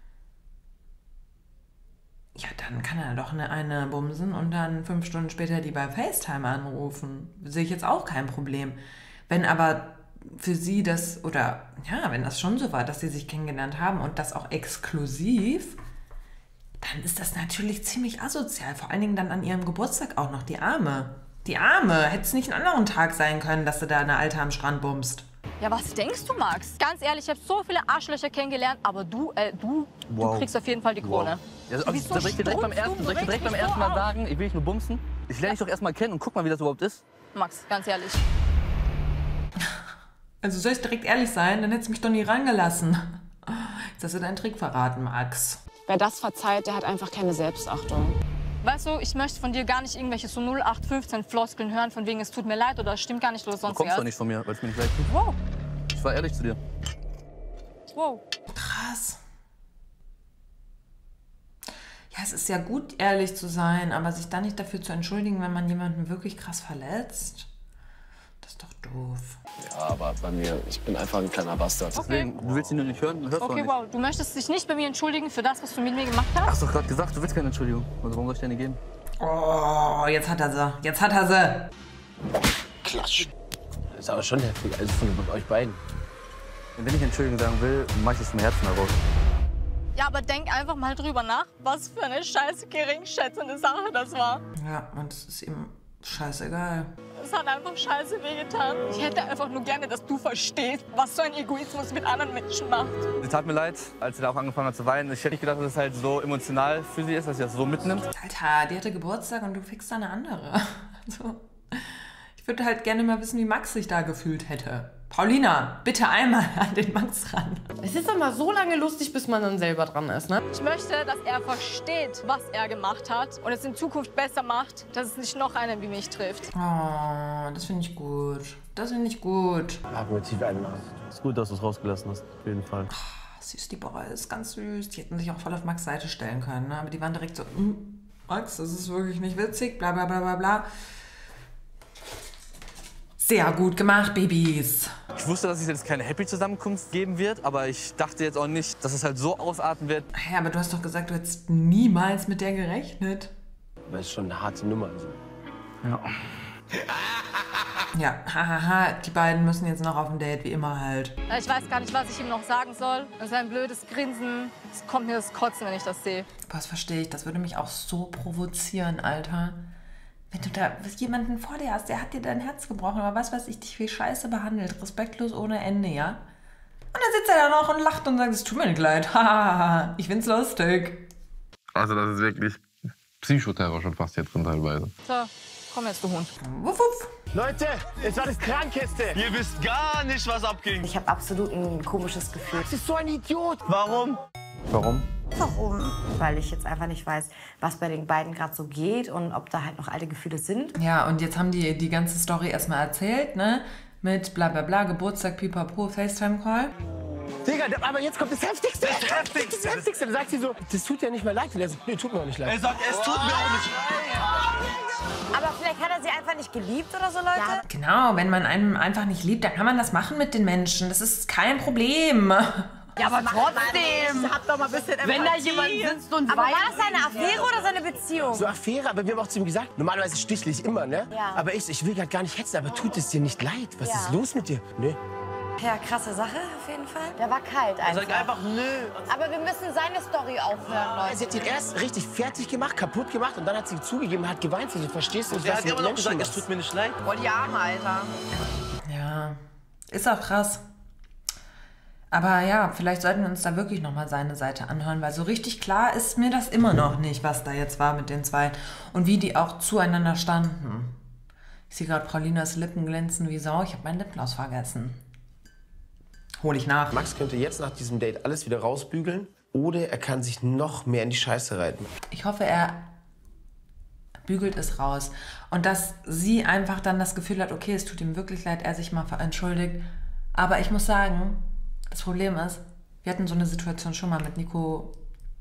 ja, dann kann er doch eine bumsen und dann 5 Stunden später die bei FaceTime anrufen. Sehe ich jetzt auch kein Problem. Wenn aber für sie das, oder ja, wenn das schon so war, dass sie sich kennengelernt haben und das auch exklusiv, dann ist das natürlich ziemlich asozial. Vor allen Dingen dann an ihrem Geburtstag auch noch, die Arme. Die Arme. Hätte es nicht einen anderen Tag sein können, dass du da eine Alte am Strand bummst. Ja, was denkst du, Max? Ganz ehrlich, ich habe so viele Arschlöcher kennengelernt, aber du kriegst auf jeden Fall die Krone. Ja, soll ich dir direkt beim ersten Mal sagen, ich will dich nur bumsen? Ich lerne dich doch erst mal kennen und guck mal, wie das überhaupt ist. Max, ganz ehrlich. Also soll ich direkt ehrlich sein, dann hättest du mich doch nie rangelassen. Jetzt hast du deinen Trick verraten, Max. Wer das verzeiht, der hat einfach keine Selbstachtung. Weißt du, ich möchte von dir gar nicht irgendwelche so 0815 Floskeln hören, von wegen es tut mir leid oder es stimmt gar nicht oder sonst was. Du kommst doch nicht von mir, weil es mir nicht leid tut. Wow. Ich war ehrlich zu dir. Wow. Krass. Ja, es ist ja gut, ehrlich zu sein, aber sich dann nicht dafür zu entschuldigen, wenn man jemanden wirklich krass verletzt, das ist doch doof. Ja, aber bei mir, ich bin einfach ein kleiner Bastard. Deswegen, du willst ihn nur nicht hören, hörst Okay, nicht. wow. Du möchtest dich nicht bei mir entschuldigen für das, was du mit mir gemacht hast? Hast doch gerade gesagt, du willst keine Entschuldigung. Also warum soll ich dir eine geben? Oh, jetzt hat er sie. Jetzt hat er sie. Klatsch. Das ist aber schon heftig, also von euch beiden. Wenn ich Entschuldigung sagen will, mach ich es vom Herzen heraus. Ja, aber denk einfach mal drüber nach, was für eine scheiße geringschätzende Sache das war. Ja, und es ist ihm scheißegal. Es hat einfach scheiße wehgetan. Ich hätte einfach nur gerne, dass du verstehst, was so ein Egoismus mit anderen Menschen macht. Sie tat mir leid, als sie da auch angefangen hat zu weinen. Ich hätte nicht gedacht, dass es halt so emotional für sie ist, dass sie das so mitnimmt. Alter, die hatte Geburtstag und du fickst da eine andere. Also, ich würde halt gerne mal wissen, wie Max sich da gefühlt hätte. Paulina, bitte einmal an den Max ran. Es ist doch mal so lange lustig, bis man dann selber dran ist, ne? Ich möchte, dass er versteht, was er gemacht hat und es in Zukunft besser macht, dass es nicht noch einen wie mich trifft. Oh, das finde ich gut. Das finde ich gut. Atme tief ein. Ist gut, dass du es rausgelassen hast, auf jeden Fall. Süß, die Boy ist ganz süß. Die hätten sich auch voll auf Max' Seite stellen können, ne? Aber die waren direkt so, Max, das ist wirklich nicht witzig, bla bla bla bla bla. Sehr gut gemacht, Babys. Ich wusste, dass es jetzt keine Happy-Zusammenkunft geben wird, aber ich dachte jetzt auch nicht, dass es halt so ausarten wird. Ja, aber du hast doch gesagt, du hättest niemals mit der gerechnet. Das ist schon eine harte Nummer. Also. Ja. Ja, hahaha, die beiden müssen jetzt noch auf ein Date, wie immer halt. Ich weiß gar nicht, was ich ihm noch sagen soll. Und sein blödes Grinsen, es kommt mir das Kotzen, wenn ich das sehe. Das verstehe ich, das würde mich auch so provozieren, Alter. Wenn du da jemanden vor dir hast, der hat dir dein Herz gebrochen, aber was weiß ich, dich wie Scheiße behandelt, respektlos ohne Ende, ja? Und dann sitzt er da noch und lacht und sagt, es tut mir nicht leid, hahaha, ich find's lustig. Also das ist wirklich Psychoterror schon fast hier drin teilweise. So, komm jetzt, du Hund. Wuff, wuff. Leute, es war das Krankeste. Ihr wisst gar nicht, was abging. Ich habe absolut ein komisches Gefühl. Das ist so ein Idiot. Warum? Warum? Warum? Weil ich jetzt einfach nicht weiß, was bei den beiden gerade so geht und ob da halt noch alte Gefühle sind. Ja, und jetzt haben die ganze Story erstmal erzählt, ne? Mit bla bla bla, Geburtstag, pipapo, FaceTime-Call. Digga, aber jetzt kommt das Heftigste. Das Heftigste. Da sagt sie so, das tut ja nicht mehr leid. Und er sagt, nee, tut mir auch nicht leid. Er sagt, es tut mir auch nicht leid. Aber vielleicht hat er sie einfach nicht geliebt oder so, Leute? Ja. Genau, wenn man einen einfach nicht liebt, dann kann man das machen mit den Menschen. Das ist kein Problem. Ja, aber trotzdem. Habt doch mal ein bisschen Wenn da jemand sitzt und aber weint. war das eine Affäre oder seine Beziehung? So Affäre, aber wir haben auch zu ihm gesagt, normalerweise stichle ich immer, ne? Ja. Aber ich will gerade gar nicht hetzen, aber tut es dir nicht leid? Was Ja. ist los mit dir? Nee. Ja, krasse Sache auf jeden Fall. Der war kalt Er sagt einfach, nö. Aber wir müssen seine Story auch hören, Sie hat ihn erst richtig fertig gemacht, kaputt gemacht und dann hat sie zugegeben, hat geweint. Sie so, verstehst du, Und der hat immer noch gesagt, es tut mir nicht leid. Voll die Arme, Alter. Ja, ist auch krass. Aber ja, vielleicht sollten wir uns da wirklich nochmal seine Seite anhören, weil so richtig klar ist mir das immer noch nicht, was da jetzt war mit den zwei und wie die auch zueinander standen. Ich sehe gerade Paulinas Lippen glänzen wie Sau. Ich habe meinen Lipgloss vergessen. Hol ich nach. Max könnte jetzt nach diesem Date alles wieder rausbügeln oder er kann sich noch mehr in die Scheiße reiten. Ich hoffe, er bügelt es raus. Und dass sie einfach dann das Gefühl hat, okay, es tut ihm wirklich leid, er sich mal entschuldigt. Aber ich muss sagen, das Problem ist, wir hatten so eine Situation schon mal mit Nico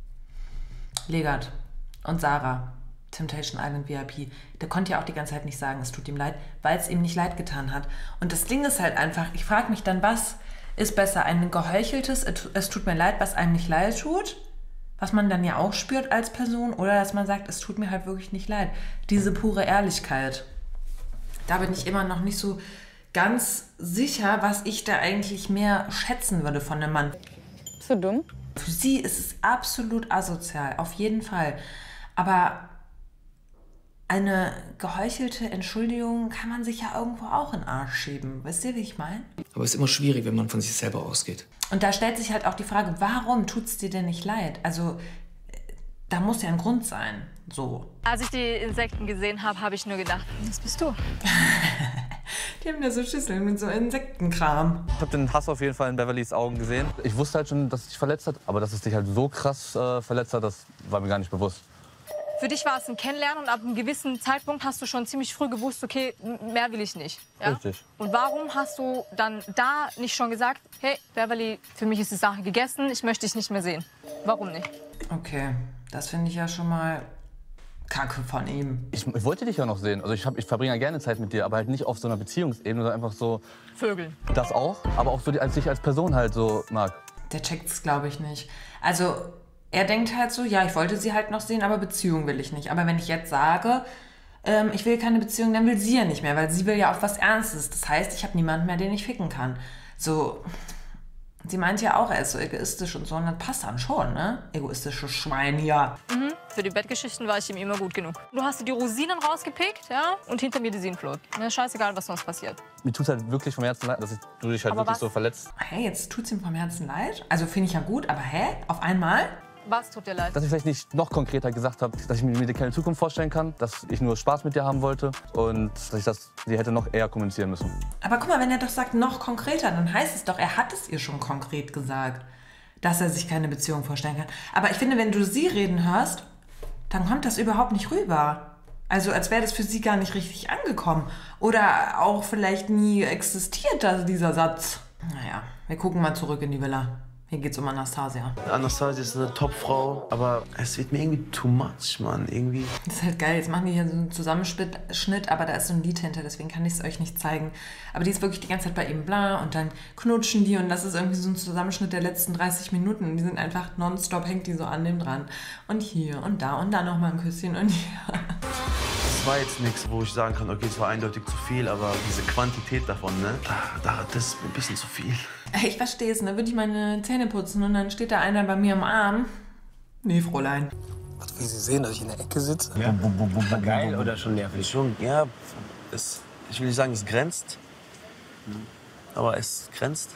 Legert und Sarah, Temptation Island VIP. Der konnte ja auch die ganze Zeit nicht sagen, es tut ihm leid, weil es ihm nicht leid getan hat. Und das Ding ist halt einfach, ich frage mich dann, was ist besser? Ein geheucheltes, es tut mir leid, was einem nicht leid tut, was man dann ja auch spürt als Person, oder dass man sagt, es tut mir halt wirklich nicht leid. Diese pure Ehrlichkeit. Da bin ich immer noch nicht so ganz sicher, was ich da eigentlich mehr schätzen würde von einem Mann. Bist du dumm? Für sie ist es absolut asozial, auf jeden Fall. Aber eine geheuchelte Entschuldigung kann man sich ja irgendwo auch in den Arsch schieben. Wisst ihr, wie ich meine? Aber es ist immer schwierig, wenn man von sich selber ausgeht. Und da stellt sich halt auch die Frage, warum tut's dir denn nicht leid? Also, da muss ja ein Grund sein. So. Als ich die Insekten gesehen habe, habe ich nur gedacht, das bist du. Die haben ja so Schüsseln mit so Insektenkram. Ich habe den Hass auf jeden Fall in Beverlys Augen gesehen. Ich wusste halt schon, dass es dich verletzt hat, aber dass es dich halt so krass verletzt hat, das war mir gar nicht bewusst. Für dich war es ein Kennenlernen und ab einem gewissen Zeitpunkt hast du schon ziemlich früh gewusst, okay, mehr will ich nicht. Ja? Richtig. Und warum hast du dann da nicht schon gesagt, hey, Beverly, für mich ist die Sache gegessen, ich möchte dich nicht mehr sehen? Warum nicht? Okay, das finde ich ja schon mal Kacke von ihm. Ich wollte dich ja noch sehen. Also ich verbringe ja gerne Zeit mit dir, aber halt nicht auf so einer Beziehungsebene, sondern einfach so... Vögeln. Das auch, aber auch so, als dich als Person halt so mag. Der checkt's, glaube ich, nicht. Also, er denkt halt so, ja, ich wollte sie halt noch sehen, aber Beziehung will ich nicht. Aber wenn ich jetzt sage, ich will keine Beziehung, dann will sie ja nicht mehr, weil sie will ja auch was Ernstes. Das heißt, ich habe niemanden mehr, den ich ficken kann. So, sie meint ja auch, er ist so egoistisch und so, und das passt dann schon, ne? Egoistische Schwein hier. Mhm. Für die Bettgeschichten war ich ihm immer gut genug. Du hast dir die Rosinen rausgepickt, ja? Und hinter mir die Sinnflut. Mir ist scheißegal, was sonst passiert. Mir tut halt wirklich vom Herzen leid, dass du dich halt Aber wirklich was? so verletzt. Hey, jetzt tut's ihm vom Herzen leid? Also finde ich ja gut, aber hä? Auf einmal? Was tut dir leid? Dass ich vielleicht nicht noch konkreter gesagt habe, dass ich mir dir keine Zukunft vorstellen kann, dass ich nur Spaß mit dir haben wollte und dass sie hätte noch eher kommunizieren müssen. Aber guck mal, wenn er doch sagt, noch konkreter, dann heißt es doch, er hat es ihr schon konkret gesagt, dass er sich keine Beziehung vorstellen kann. Aber ich finde, wenn du sie reden hörst, dann kommt das überhaupt nicht rüber. Also als wäre das für sie gar nicht richtig angekommen. Oder auch vielleicht nie existiert dieser Satz. Naja, wir gucken mal zurück in die Villa. Hier geht's um Anastasia. Anastasia ist eine Top-Frau, aber es wird mir irgendwie too much, Mann. Irgendwie. Das ist halt geil. Jetzt machen die hier so einen Zusammenschnitt, aber da ist so ein Lied hinter, deswegen kann ich es euch nicht zeigen. Aber die ist wirklich die ganze Zeit bei ihm bla und dann knutschen die und das ist irgendwie so ein Zusammenschnitt der letzten 30 Minuten. Und die sind einfach nonstop, hängt die so an dem dran. Und hier und da nochmal ein Küsschen und hier. Das war jetzt nichts, wo ich sagen kann, okay, es war eindeutig zu viel, aber diese Quantität davon, ne, das ist ein bisschen zu viel. Ich verstehe es, ne? Würde ich meine Zähne putzen und dann steht da einer bei mir am Arm. Nee, Fräulein. Was will Sie sehen, dass ich in der Ecke sitze? Ja. Geil oder schon nervig? Schon, ja. Ich will nicht sagen, es grenzt, aber es grenzt.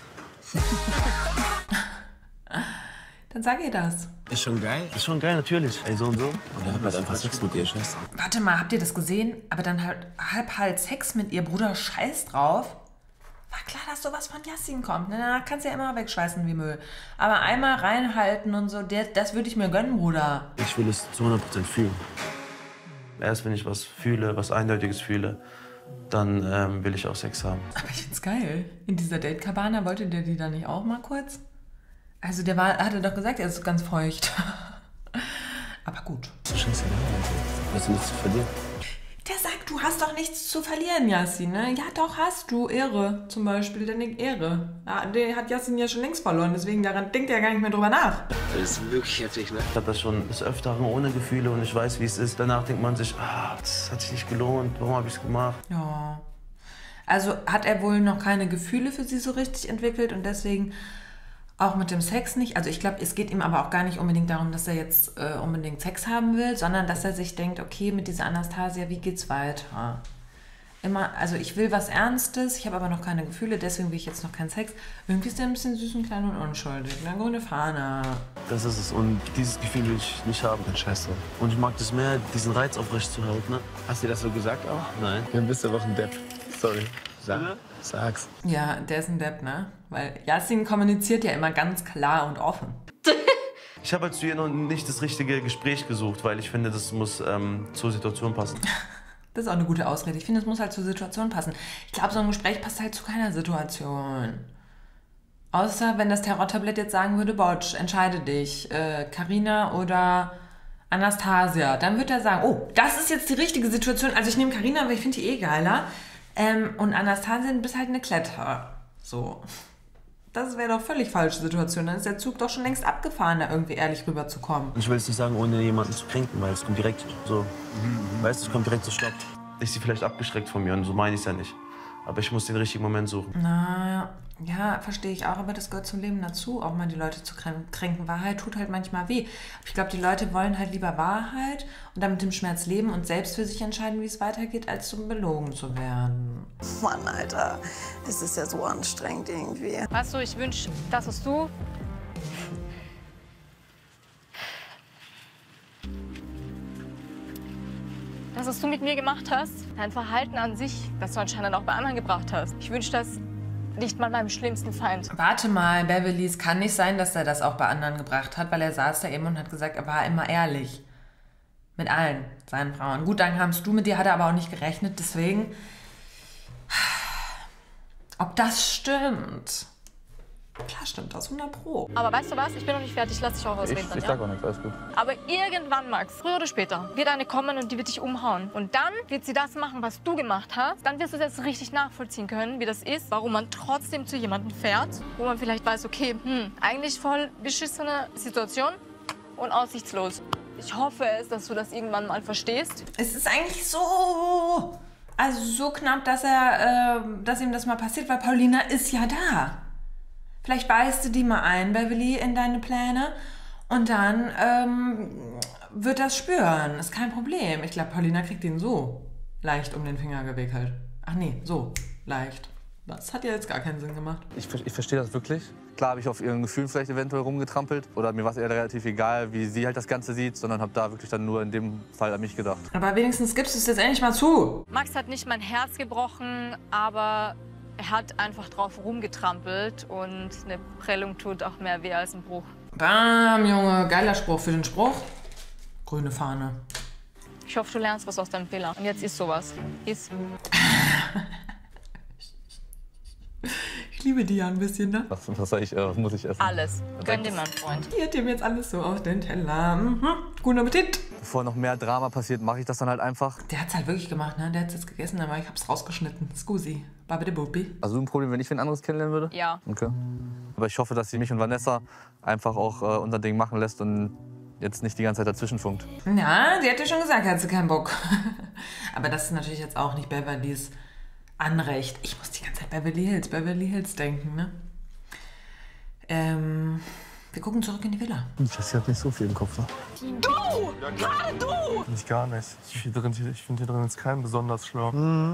Dann sag ihr das. Ist schon geil? Ist schon geil, natürlich. Ey, so und so. Und dann hat man einfach Sex mit ihr, Scheiße. Warte mal, habt ihr das gesehen? Aber dann halt halb Sex mit ihr, Bruder, scheiß drauf. War klar, dass sowas von Yassin kommt. Danach kannst du ja immer wegschmeißen wie Müll. Aber einmal reinhalten und so, das würde ich mir gönnen, Bruder. Ich will es zu 100% fühlen. Erst wenn ich was fühle, was Eindeutiges fühle, dann will ich auch Sex haben. Aber ich find's geil. In dieser Date-Cabana, wollte der die da nicht auch mal kurz? Also der hatte doch gesagt, er ist ganz feucht. Aber gut. Scheiße, hast du nichts zu verlieren? Der sagt, du hast doch nichts zu verlieren, Yassin, ne? Ja, doch hast du. Ehre, zum Beispiel, deine Ehre. Ja, den hat Yassin ja schon längst verloren, deswegen daran denkt er gar nicht mehr drüber nach. Das ist wirklich heftig, ne? Ich habe das schon des Öfteren ohne Gefühle und ich weiß, wie es ist. Danach denkt man sich, das hat sich nicht gelohnt, warum habe ich es gemacht? Ja. Also hat er wohl noch keine Gefühle für sie so richtig entwickelt und deswegen auch mit dem Sex nicht. Also ich glaube, es geht ihm aber auch gar nicht unbedingt darum, dass er jetzt unbedingt Sex haben will, sondern dass er sich denkt, okay, mit dieser Anastasia, wie geht's weiter? Also ich will was Ernstes, ich habe aber noch keine Gefühle, deswegen will ich jetzt noch keinen Sex. Irgendwie ist er ein bisschen süß und klein und unschuldig. Eine grüne Fahne. Das ist es und dieses Gefühl will ich nicht haben. Scheiße. Und ich mag das mehr, diesen Reiz aufrechtzuerhalten. Ne? Hast du das so gesagt auch? Nein. Dann bist du aber auch ein Depp. Sorry. Sag's. Ja, der ist ein Depp, ne? Weil Yassin kommuniziert ja immer ganz klar und offen. Ich habe halt zu ihr noch nicht das richtige Gespräch gesucht, weil ich finde, das muss zur Situation passen. Das ist auch eine gute Ausrede. Ich finde, es muss halt zur Situation passen. Ich glaube, so ein Gespräch passt halt zu keiner Situation. Außer, wenn das Terrortablett jetzt sagen würde, Botsch, entscheide dich, Carina oder Anastasia. Dann wird er sagen, oh, das ist jetzt die richtige Situation. Also ich nehme Carina, weil ich finde die eh geiler. Und Anastasia, du bist halt eine Kletter. So. Das wäre doch völlig falsche Situation. Dann ist der Zug doch schon längst abgefahren, da irgendwie ehrlich rüberzukommen. Ich will es nicht sagen, ohne jemanden zu kränken, weil es kommt direkt so, weißt du, es kommt direkt so Stopp. Ist sie vielleicht abgeschreckt von mir und so meine ich es ja nicht. Aber ich muss den richtigen Moment suchen. Na, ja, verstehe ich auch, aber das gehört zum Leben dazu, auch mal die Leute zu kränken. Wahrheit tut halt manchmal weh. Aber ich glaube, die Leute wollen halt lieber Wahrheit und dann mit dem Schmerz leben und selbst für sich entscheiden, wie es weitergeht, als um belogen zu werden. Mann, Alter, das ist ja so anstrengend irgendwie. Weißt du, ich wünsche, das was du mit mir gemacht hast, dein Verhalten an sich, das du anscheinend auch bei anderen gebracht hast. Ich wünsche das nicht mal meinem schlimmsten Feind. Warte mal, Beverly, es kann nicht sein, dass er das auch bei anderen gebracht hat, weil er saß da eben und hat gesagt, er war immer ehrlich. Mit allen seinen Frauen. Gut, dann kamst du, mit dir hat er aber auch nicht gerechnet, deswegen... Ob das stimmt? Klar stimmt das, 100 Pro. Aber weißt du was? Ich bin noch nicht fertig. Lass dich auch ausreden. Ich sag auch nichts, alles gut. Aber irgendwann, Max, früher oder später, wird eine kommen und die wird dich umhauen. Und dann wird sie das machen, was du gemacht hast. Dann wirst du es jetzt richtig nachvollziehen können, wie das ist, warum man trotzdem zu jemandem fährt, wo man vielleicht weiß, okay, eigentlich voll beschissene Situation und aussichtslos. Ich hoffe es, dass du das irgendwann mal verstehst. Es ist eigentlich so... Also so knapp, dass ihm das mal passiert, weil Paulina ist ja da. Vielleicht beißt du die mal ein, Beverly, in deine Pläne und dann wird das spüren. Ist kein Problem. Ich glaube, Paulina kriegt ihn so leicht um den Finger gewickelt. Ach nee, so leicht. Das hat ja jetzt gar keinen Sinn gemacht. Ich verstehe das wirklich. Klar habe ich auf ihren Gefühlen vielleicht eventuell rumgetrampelt. Oder mir war es eher relativ egal, wie sie halt das Ganze sieht, sondern habe da wirklich dann nur in dem Fall an mich gedacht. Aber wenigstens gibst du es jetzt endlich mal zu. Max hat nicht mein Herz gebrochen, aber er hat einfach drauf rumgetrampelt und eine Prellung tut auch mehr weh als ein Bruch. Bam, Junge, geiler Spruch für den Spruch. Grüne Fahne. Ich hoffe, du lernst was aus deinem Fehler. Und jetzt isst sowas. Iss. Ich liebe die ja ein bisschen, ne? Was muss ich essen? Alles. Gönn dir, mein Freund. Die hat ihm jetzt alles so auf den Teller. Guten Appetit. Bevor noch mehr Drama passiert, mache ich das dann halt einfach. Der hat's halt wirklich gemacht, ne? Der hat's jetzt gegessen, aber ich hab's rausgeschnitten. Scusi. Babidi-Bubi. Also ein Problem, wenn ich wen anderes kennenlernen würde? Ja. Okay. Aber ich hoffe, dass sie mich und Vanessa einfach auch unser Ding machen lässt und jetzt nicht die ganze Zeit dazwischen funkt. Ja, sie hat ja schon gesagt, hat sie keinen Bock. Aber das ist natürlich jetzt auch nicht Beverlys Anrecht. Ich muss die ganze Zeit Beverly Hills denken, ne? Wir gucken zurück in die Villa. Jessie hat nicht so viel im Kopf, ne? Du! Gerade du! Nicht gar nicht. Ich finde hier drin ist kein besonders schlau.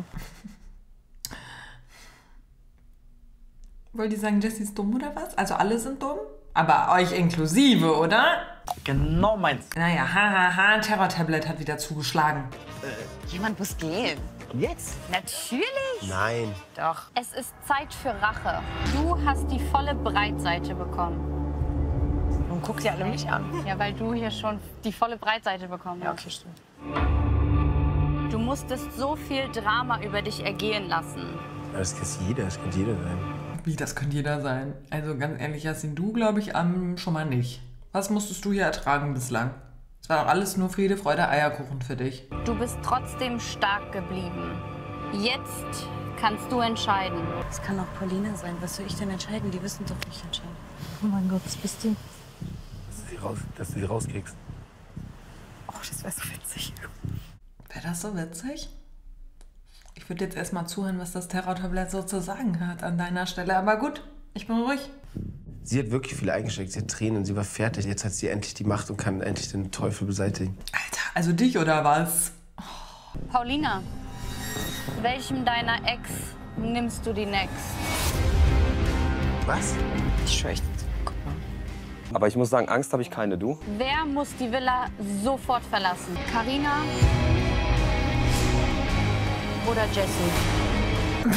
Wollt ihr sagen, Jessie ist dumm oder was? Also alle sind dumm? Aber euch inklusive, oder? Genau meins. Naja, hahaha, ein Terror-Tablet hat wieder zugeschlagen. Jemand muss gehen. Und jetzt? Natürlich. Nein. Doch. Es ist Zeit für Rache. Du hast die volle Breitseite bekommen. Und guckt ja alle mich an. Ja, weil du hier schon die volle Breitseite bekommen hast. Ja, okay, stimmt. Du musstest so viel Drama über dich ergehen lassen. Das könnte jeder sein. Wie, das könnte jeder sein? Also ganz ehrlich, Yassin, du glaube ich schon mal nicht. Was musstest du hier ertragen bislang? Es war doch alles nur Friede, Freude, Eierkuchen für dich. Du bist trotzdem stark geblieben. Jetzt kannst du entscheiden. Das kann auch Paulina sein. Was soll ich denn entscheiden? Die wissen doch, wie ich entscheide. Oh mein Gott, was bist du? Dass du sie rauskriegst. Oh, das wäre so witzig. Wäre das so witzig? Ich würde jetzt erst mal zuhören, was das Terror-Tablett so zu sagen hat an deiner Stelle. Aber gut, ich bin ruhig. Sie hat wirklich viel eingesteckt. Sie hat Tränen, sie war fertig. Jetzt hat sie endlich die Macht und kann endlich den Teufel beseitigen. Alter, also dich oder was? Paulina, welchem deiner Ex nimmst du die next? Was? Ich schwöre, guck mal. Aber ich muss sagen, Angst habe ich keine, du? Wer muss die Villa sofort verlassen? Carina oder Jessie?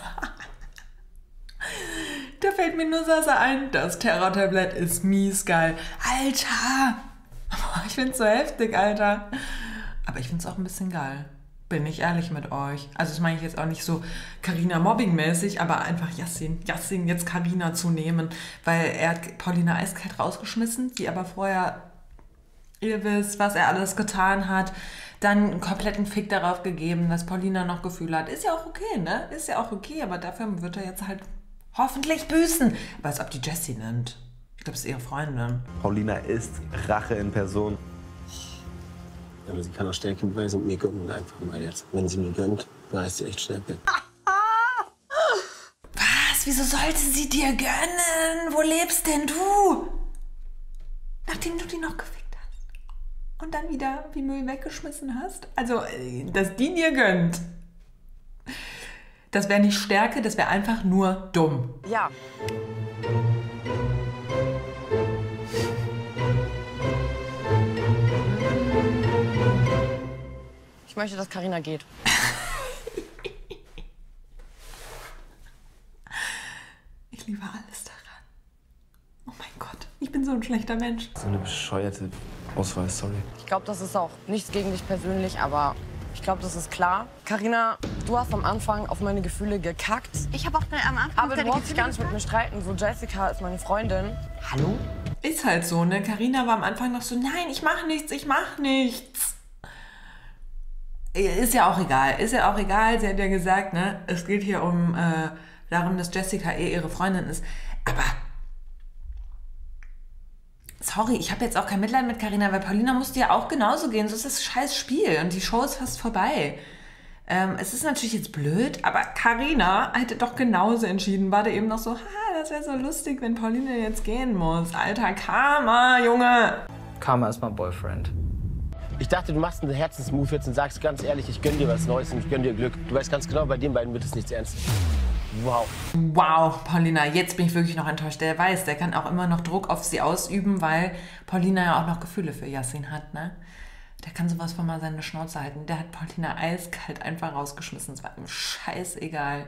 Da fällt mir nur Sasa ein. Das Terror-Tablett ist mies geil. Alter! Ich find's so heftig, Alter. Aber ich find's auch ein bisschen geil. Bin ich ehrlich mit euch. Also das meine ich jetzt auch nicht so Carina-Mobbing-mäßig, aber einfach Yassin jetzt Carina zu nehmen. Weil er hat Paulina eiskalt rausgeschmissen, die aber vorher, ihr wisst, was er alles getan hat. Dann einen kompletten Fick darauf gegeben, dass Paulina noch Gefühle hat. Ist ja auch okay, ne? Ist ja auch okay, aber dafür wird er jetzt halt hoffentlich büßen. Aber als ob die Jessie nimmt. Ich glaube, es ist ihre Freundin. Paulina ist Rache in Person. Ja, aber sie kann auch Stärke beweisen und mir gönnen einfach mal jetzt. Wenn sie mir gönnt, dann ist sie echt Stärke. Was? Wieso sollte sie dir gönnen? Wo lebst denn du? Nachdem du die noch gefickt hast. Und dann wieder wie Müll weggeschmissen hast? Also, dass die dir gönnt. Das wäre nicht Stärke, das wäre einfach nur dumm. Ja. Ich möchte, dass Carina geht. Ich liebe alles daran. Oh mein Gott, ich bin so ein schlechter Mensch. So eine bescheuerte Auswahl, sorry. Ich glaube, das ist auch nichts gegen dich persönlich, aber ich glaube, das ist klar. Carina, du hast am Anfang auf meine Gefühle gekackt. Ich habe auch am Anfang aber du wolltest dich gar nicht mit mir streiten. So, Jessica ist meine Freundin. Hallo? Ist halt so, ne? Carina war am Anfang noch so, nein, ich mach nichts, ich mach nichts. Ist ja auch egal, Sie hat ja gesagt, ne? Es geht hier darum, dass Jessica ihre Freundin ist. Aber sorry, ich habe jetzt auch kein Mitleid mit Carina, weil Paulina musste ja auch genauso gehen. So ist das scheiß Spiel und die Show ist fast vorbei. Es ist natürlich jetzt blöd, aber Carina hätte doch genauso entschieden. War da eben noch so, das wäre so lustig, wenn Paulina jetzt gehen muss. Alter, Karma, Junge. Karma ist mein Boyfriend. Ich dachte, du machst einen Herzensmove jetzt und sagst ganz ehrlich, ich gönn dir was Neues und ich gönn dir Glück. Du weißt ganz genau, bei den beiden wird es nichts ernst. Wow. Wow, Paulina, jetzt bin ich wirklich noch enttäuscht. Der weiß, der kann auch immer noch Druck auf sie ausüben, weil Paulina ja auch noch Gefühle für Yassin hat, ne? Der kann sowas von mal seine Schnauze halten. Der hat Paulina eiskalt einfach rausgeschmissen. Es war ihm scheißegal.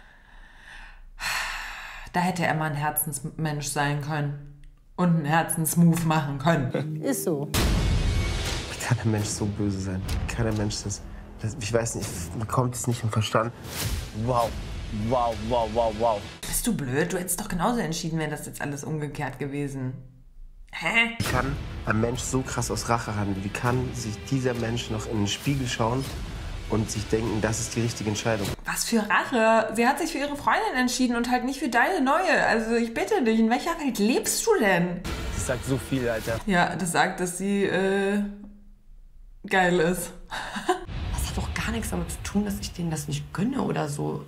Da hätte er mal ein Herzensmensch sein können. Und einen Herzensmove machen können. Ist so. Wie kann ein Mensch so böse sein? Wie kann ein Mensch das ich weiß nicht, mir kommt es nicht im Verstand. Wow. Wow, wow, wow, wow. Bist du blöd? Du hättest doch genauso entschieden, wäre das jetzt alles umgekehrt gewesen. Hä? Wie kann ein Mensch so krass aus Rache handeln? Wie kann sich dieser Mensch noch in den Spiegel schauen und sich denken, das ist die richtige Entscheidung? Was für Rache? Sie hat sich für ihre Freundin entschieden und halt nicht für deine neue. Also ich bitte dich, in welcher Welt lebst du denn? Das sagt so viel, Alter. Ja, das sagt, dass sie geil ist. Das hat doch gar nichts damit zu tun, dass ich denen das nicht gönne oder so.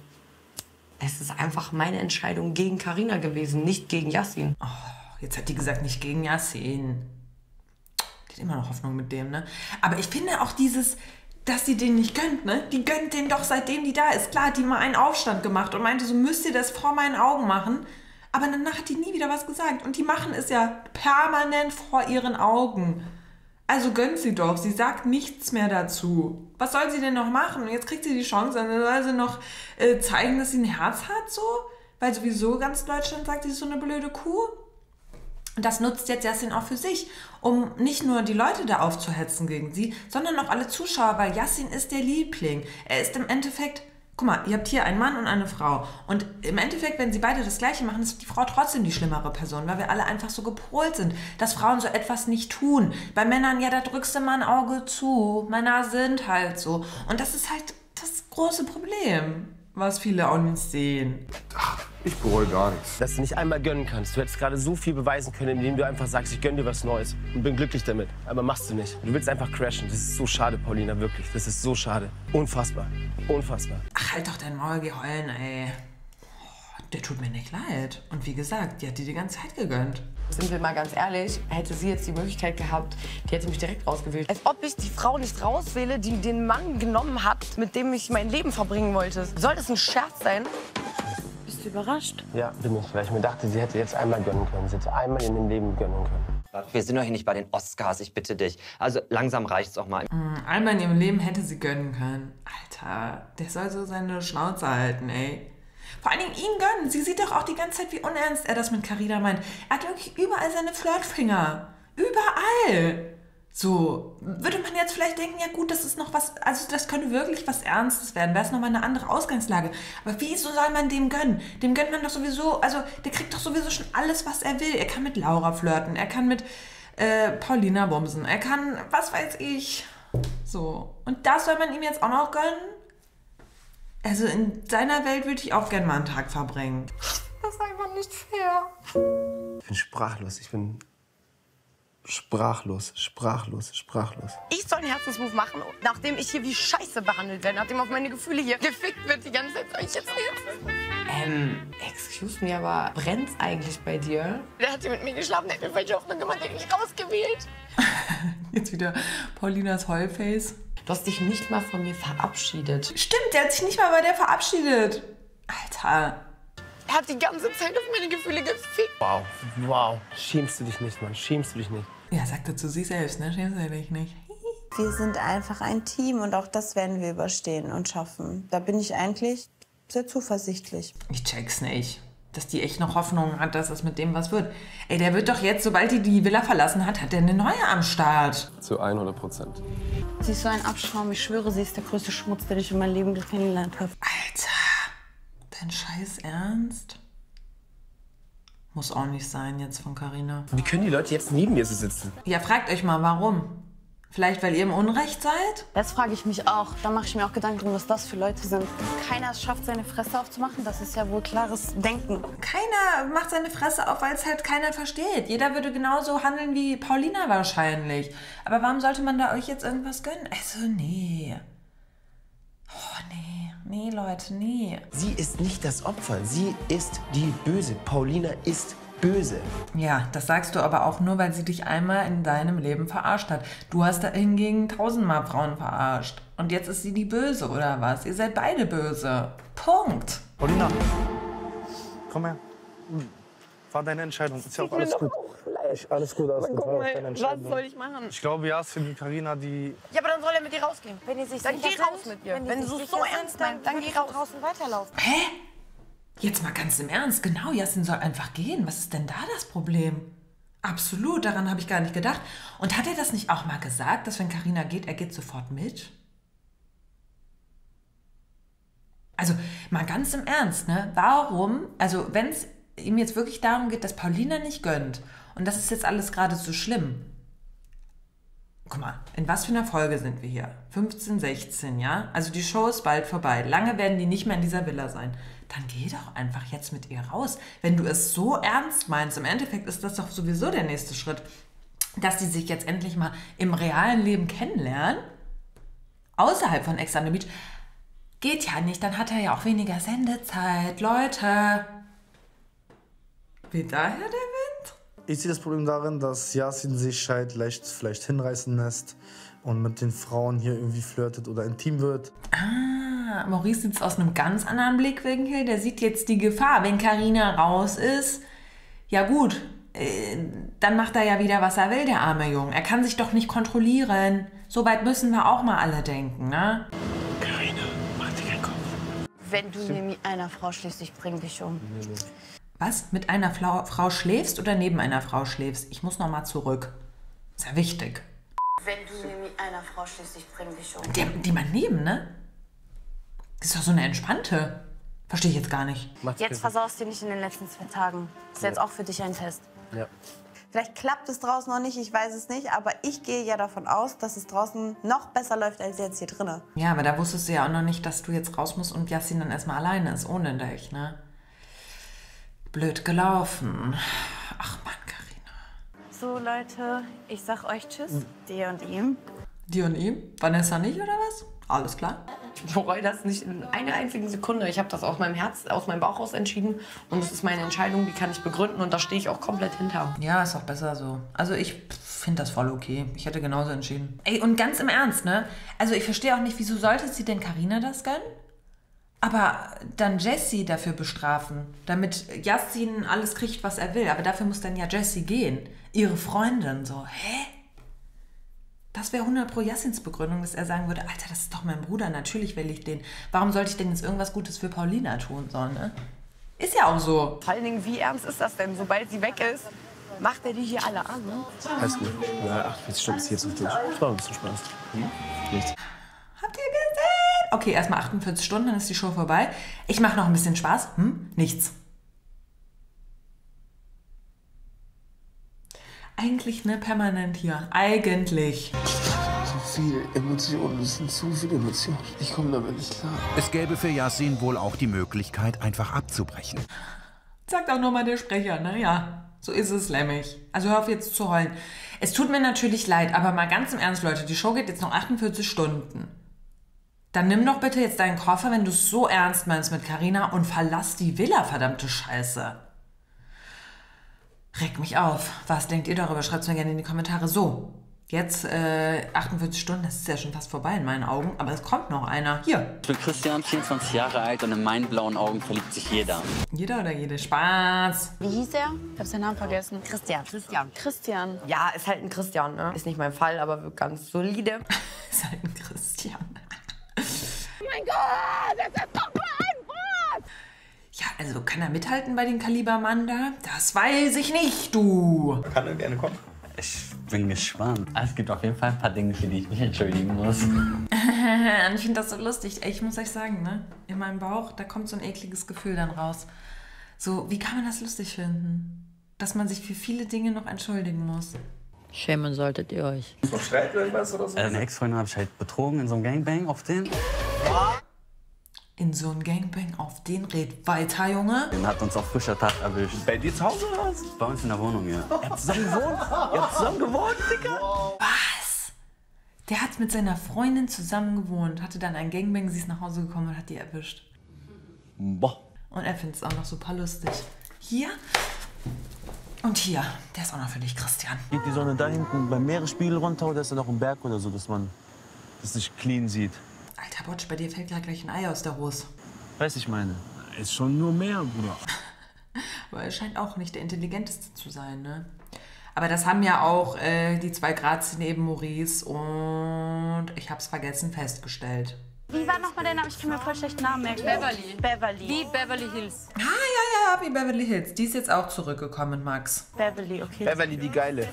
Es ist einfach meine Entscheidung gegen Carina gewesen, nicht gegen Yassin. Oh, jetzt hat die gesagt, nicht gegen Yassin. Die hat immer noch Hoffnung mit dem, ne? Aber ich finde auch dieses, dass sie den nicht gönnt, ne? Die gönnt den doch, seitdem die da ist. Klar hat die mal einen Aufstand gemacht und meinte, so müsst ihr das vor meinen Augen machen. Aber danach hat die nie wieder was gesagt. Und die machen es ja permanent vor ihren Augen. Also gönnt sie doch. Sie sagt nichts mehr dazu. Was soll sie denn noch machen? Jetzt kriegt sie die Chance, dann soll sie noch zeigen, dass sie ein Herz hat, so? Weil sowieso ganz Deutschland sagt, sie ist so eine blöde Kuh. Und das nutzt jetzt Yassin auch für sich, um nicht nur die Leute da aufzuhetzen gegen sie, sondern auch alle Zuschauer, weil Yassin ist der Liebling. Er ist im Endeffekt... Guck mal, ihr habt hier einen Mann und eine Frau. Und im Endeffekt, wenn sie beide das Gleiche machen, ist die Frau trotzdem die schlimmere Person, weil wir alle einfach so gepolt sind, dass Frauen so etwas nicht tun. Bei Männern, ja, da drückst du mal ein Auge zu. Männer sind halt so. Und das ist halt das große Problem, was viele auch nicht sehen. Ich bereue gar nichts. Dass du nicht einmal gönnen kannst. Du hättest gerade so viel beweisen können, indem du einfach sagst, ich gönn dir was Neues und bin glücklich damit. Aber machst du nicht. Du willst einfach crashen. Das ist so schade, Paulina, wirklich. Das ist so schade. Unfassbar. Unfassbar. Ach, halt doch dein Maul, geh heulen, ey. Oh, der tut mir nicht leid. Und wie gesagt, die hat dir die ganze Zeit gegönnt. Sind wir mal ganz ehrlich, hätte sie jetzt die Möglichkeit gehabt, die hätte mich direkt ausgewählt. Als ob ich die Frau nicht rauswähle, die den Mann genommen hat, mit dem ich mein Leben verbringen wollte. Soll das ein Scherz sein? Bist du überrascht? Ja, bin ich. Weil ich mir dachte, sie hätte jetzt einmal gönnen können. Sie hätte einmal in dem Leben gönnen können. Wir sind doch hier nicht bei den Oscars, ich bitte dich. Also langsam reicht's auch mal. Einmal in ihrem Leben hätte sie gönnen können. Alter, der soll so seine Schnauze halten, ey. Vor allen Dingen ihn gönnen. Sie sieht doch auch die ganze Zeit, wie unernst er das mit Carina meint. Er hat wirklich überall seine Flirtfinger. Überall. So, würde man jetzt vielleicht denken, ja gut, das ist noch was, also das könnte wirklich was Ernstes werden, wäre es nochmal eine andere Ausgangslage. Aber wieso soll man dem gönnen? Dem gönnt man doch sowieso, also der kriegt doch sowieso schon alles, was er will. Er kann mit Laura flirten, er kann mit Paulina bumsen, er kann, was weiß ich. So, und das soll man ihm jetzt auch noch gönnen? Also in seiner Welt würde ich auch gerne mal einen Tag verbringen. Das ist einfach nicht fair. Ich bin sprachlos, ich bin sprachlos, sprachlos, sprachlos. Ich soll einen Herzensmove machen, nachdem ich hier wie Scheiße behandelt werde, nachdem auf meine Gefühle hier gefickt wird die ganze Zeit. Soll ich jetzt Excuse me, aber brennt's eigentlich bei dir? Der hat hier mit mir geschlafen, der hat mir falsche Hoffnung gemacht, der hat mich rausgewählt. Jetzt wieder Paulinas Heulface. Du hast dich nicht mal von mir verabschiedet. Stimmt, der hat sich nicht mal bei der verabschiedet. Alter. Er hat die ganze Zeit auf meine Gefühle gefickt. Wow, wow. Schämst du dich nicht, Mann, schämst du dich nicht. Ja, sagt er zu sich selbst, ne? Schämst du dich nicht. Wir sind einfach ein Team und auch das werden wir überstehen und schaffen. Da bin ich eigentlich sehr zuversichtlich. Ich check's nicht. Dass die echt noch Hoffnung hat, dass es mit dem was wird. Ey, der wird doch jetzt, sobald die Villa verlassen hat, hat der eine neue am Start. Zu 100%. Sie ist so ein Abschaum. Ich schwöre, sie ist der größte Schmutz, den ich in meinem Leben kennengelernt habe. Alter, dein Scheiß Ernst? Muss auch nicht sein jetzt von Carina. Wie können die Leute jetzt neben mir so sitzen? Ja, fragt euch mal, warum? Vielleicht, weil ihr im Unrecht seid? Das frage ich mich auch. Da mache ich mir auch Gedanken drum, was das für Leute sind. Keiner es schafft, seine Fresse aufzumachen. Das ist ja wohl klares Denken. Keiner macht seine Fresse auf, weil es halt keiner versteht. Jeder würde genauso handeln wie Paulina wahrscheinlich. Aber warum sollte man da euch jetzt irgendwas gönnen? Also, nee. Oh, nee. Nee, Leute, nee. Sie ist nicht das Opfer, sie ist die Böse. Paulina ist böse. Ja, das sagst du aber auch nur, weil sie dich einmal in deinem Leben verarscht hat. Du hast da hingegen 1000-mal Frauen verarscht. Und jetzt ist sie die Böse, oder was? Ihr seid beide böse. Punkt. Paulina, komm her. War deine Entscheidung. Ist ja auch alles gut. Alles gut, alles gut. War auch deine Entscheidung. Was soll ich machen? Ich glaube, Yasin, die Carina, die... Ja, aber dann soll er mit dir rausgehen. Wenn ihr sich dann geh raus mit ihr. Wenn du es so ernst meinst, dann geh raus. Draußen weiterlaufen. Hä? Jetzt mal ganz im Ernst. Genau, Yasin soll einfach gehen. Was ist denn da das Problem? Absolut, daran habe ich gar nicht gedacht. Und hat er das nicht auch mal gesagt, dass wenn Carina geht, er geht sofort mit? Also mal ganz im Ernst, ne? Warum, also wenn es ihm jetzt wirklich darum geht, dass Paulina nicht gönnt und das ist jetzt alles gerade so schlimm. Guck mal, in was für einer Folge sind wir hier? 15, 16, ja? Also die Show ist bald vorbei. Lange werden die nicht mehr in dieser Villa sein. Dann geh doch einfach jetzt mit ihr raus. Wenn du es so ernst meinst, im Endeffekt ist das doch sowieso der nächste Schritt, dass die sich jetzt endlich mal im realen Leben kennenlernen, außerhalb von Ex on the Beach. Geht ja nicht, dann hat er ja auch weniger Sendezeit. Leute, weht daher der Wind? Ich sehe das Problem darin, dass Yasin sich halt vielleicht hinreißen lässt und mit den Frauen hier irgendwie flirtet oder intim wird. Ah, Maurice sieht es aus einem ganz anderen Blickwinkel. Der sieht jetzt die Gefahr, wenn Carina raus ist. Ja gut, dann macht er ja wieder, was er will, der arme Junge. Er kann sich doch nicht kontrollieren. So weit müssen wir auch mal alle denken, ne? Carina, mach dir keinen Kopf. Wenn du neben einer Frau schläfst, ich bring dich um. Was? Mit einer Frau schläfst oder neben einer Frau schläfst? Ich muss noch mal zurück. Ist ja wichtig. Wenn du neben einer Frau schläfst, ich bring dich um. Die mal neben, ne? Das ist doch so eine entspannte. Verstehe ich jetzt gar nicht. Jetzt versaust du nicht in den letzten 2 Tagen. Das ist jetzt auch für dich ein Test. Ja. Vielleicht klappt es draußen noch nicht, ich weiß es nicht. Aber ich gehe ja davon aus, dass es draußen noch besser läuft als jetzt hier drinnen. Ja, aber da wusstest du ja auch noch nicht, dass du jetzt raus musst und Yasin dann erstmal alleine ist, ohne dich, ne? Blöd gelaufen. Ach Mann, Carina. So, Leute, ich sag euch Tschüss. Dir und ihm. Dir und ihm? Vanessa nicht, oder was? Alles klar. Ich bereue das nicht in einer einzigen Sekunde. Ich habe das aus meinem Herz, aus meinem Bauch raus entschieden. Und es ist meine Entscheidung, die kann ich begründen. Und da stehe ich auch komplett hinter. Ja, ist auch besser so. Also ich finde das voll okay. Ich hätte genauso entschieden. Ey, und ganz im Ernst, ne? Also ich verstehe auch nicht, wieso sollte sie denn Carina das gönnen? Aber dann Jessie dafür bestrafen, damit Yasin alles kriegt, was er will. Aber dafür muss dann ja Jessie gehen. Ihre Freundin. So, hä? Das wäre 100% Yassins Begründung, dass er sagen würde, Alter, das ist doch mein Bruder, natürlich will ich den. Warum sollte ich denn jetzt irgendwas Gutes für Paulina tun? So, ne? Ist ja auch so. Vor allen Dingen, wie ernst ist das denn? Sobald sie weg ist, macht er die hier alle an, ne? Alles gut. Ja, 48 Stunden ist jetzt auf dich. Das war ein bisschen Spaß. Nichts. Habt ihr gesehen? Okay, erstmal 48 Stunden, dann ist die Show vorbei. Ich mache noch ein bisschen Spaß. Nichts. Eigentlich, ne, permanent hier. Eigentlich. So viele Emotionen, es sind zu viele Emotionen. Ich komme damit nicht klar. Es gäbe für Yasin wohl auch die Möglichkeit, einfach abzubrechen. Sagt auch nochmal der Sprecher, ne? Ja, so ist es nämlich. Also hör auf jetzt zu heulen. Es tut mir natürlich leid, aber mal ganz im Ernst, Leute, die Show geht jetzt noch 48 Stunden. Dann nimm doch bitte jetzt deinen Koffer, wenn du es so ernst meinst mit Carina und verlass die Villa, verdammte Scheiße. Regt mich auf. Was denkt ihr darüber? Schreibt es mir gerne in die Kommentare. So, jetzt 48 Stunden, das ist ja schon fast vorbei in meinen Augen, aber es kommt noch einer. Hier. Ich bin Christian, 24 Jahre alt und in meinen blauen Augen verliebt sich jeder. Jeder oder jede? Spaß. Wie hieß er? Ich hab seinen Namen vergessen. Christian. Ja, ist halt ein Christian, ne? Ist nicht mein Fall, aber wird ganz solide. Ist halt ein Christian. Oh mein Gott, das ist doch ein Wort! Ja, also kann er mithalten bei den Kalibermann da? Das weiß ich nicht, du. Kann er gerne kommen. Ich bin gespannt. Es gibt auf jeden Fall ein paar Dinge, für die ich mich entschuldigen muss. Ich finde das so lustig. Ey, ich muss euch sagen, ne? In meinem Bauch, da kommt so ein ekliges Gefühl dann raus. So, wie kann man das lustig finden? Dass man sich für viele Dinge noch entschuldigen muss. Schämen solltet ihr euch. Ist noch Streit oder irgendwas oder so? Eine Ex-Freundin habe ich halt betrogen in so einem Gangbang auf den. In so einem Gangbang auf den red weiter, Junge. Den hat uns auf frischer Tat erwischt. Bei dir zu Hause oder was? Bei uns in der Wohnung, ja. Ihr habt zusammen gewohnt? Ihr habt zusammen gewohnt, Digga? Was? Der hat mit seiner Freundin zusammen gewohnt, hatte dann ein Gangbang, sie ist nach Hause gekommen und hat die erwischt. Boah. Und er findet es auch noch super lustig. Hier und hier. Der ist auch noch für dich, Christian. Geht die Sonne da hinten beim Meeresspiegel runter oder ist da noch ein Berg oder so, dass man das nicht clean sieht? Alter Botsch, bei dir fällt gleich ein Ei aus der Hose. Weiß ich meine. Ist schon nur mehr, Bruder. Aber er scheint auch nicht der Intelligenteste zu sein, ne? Aber das haben ja auch die 2 Grazien neben Maurice und ich hab's vergessen festgestellt. Wie war nochmal der Name? Ich kann mir voll schlecht Namen merken. Beverly. Wie Beverly Hills. Ah, ja, wie Beverly Hills. Die ist jetzt auch zurückgekommen, Max. Beverly, okay. Beverly die Geile.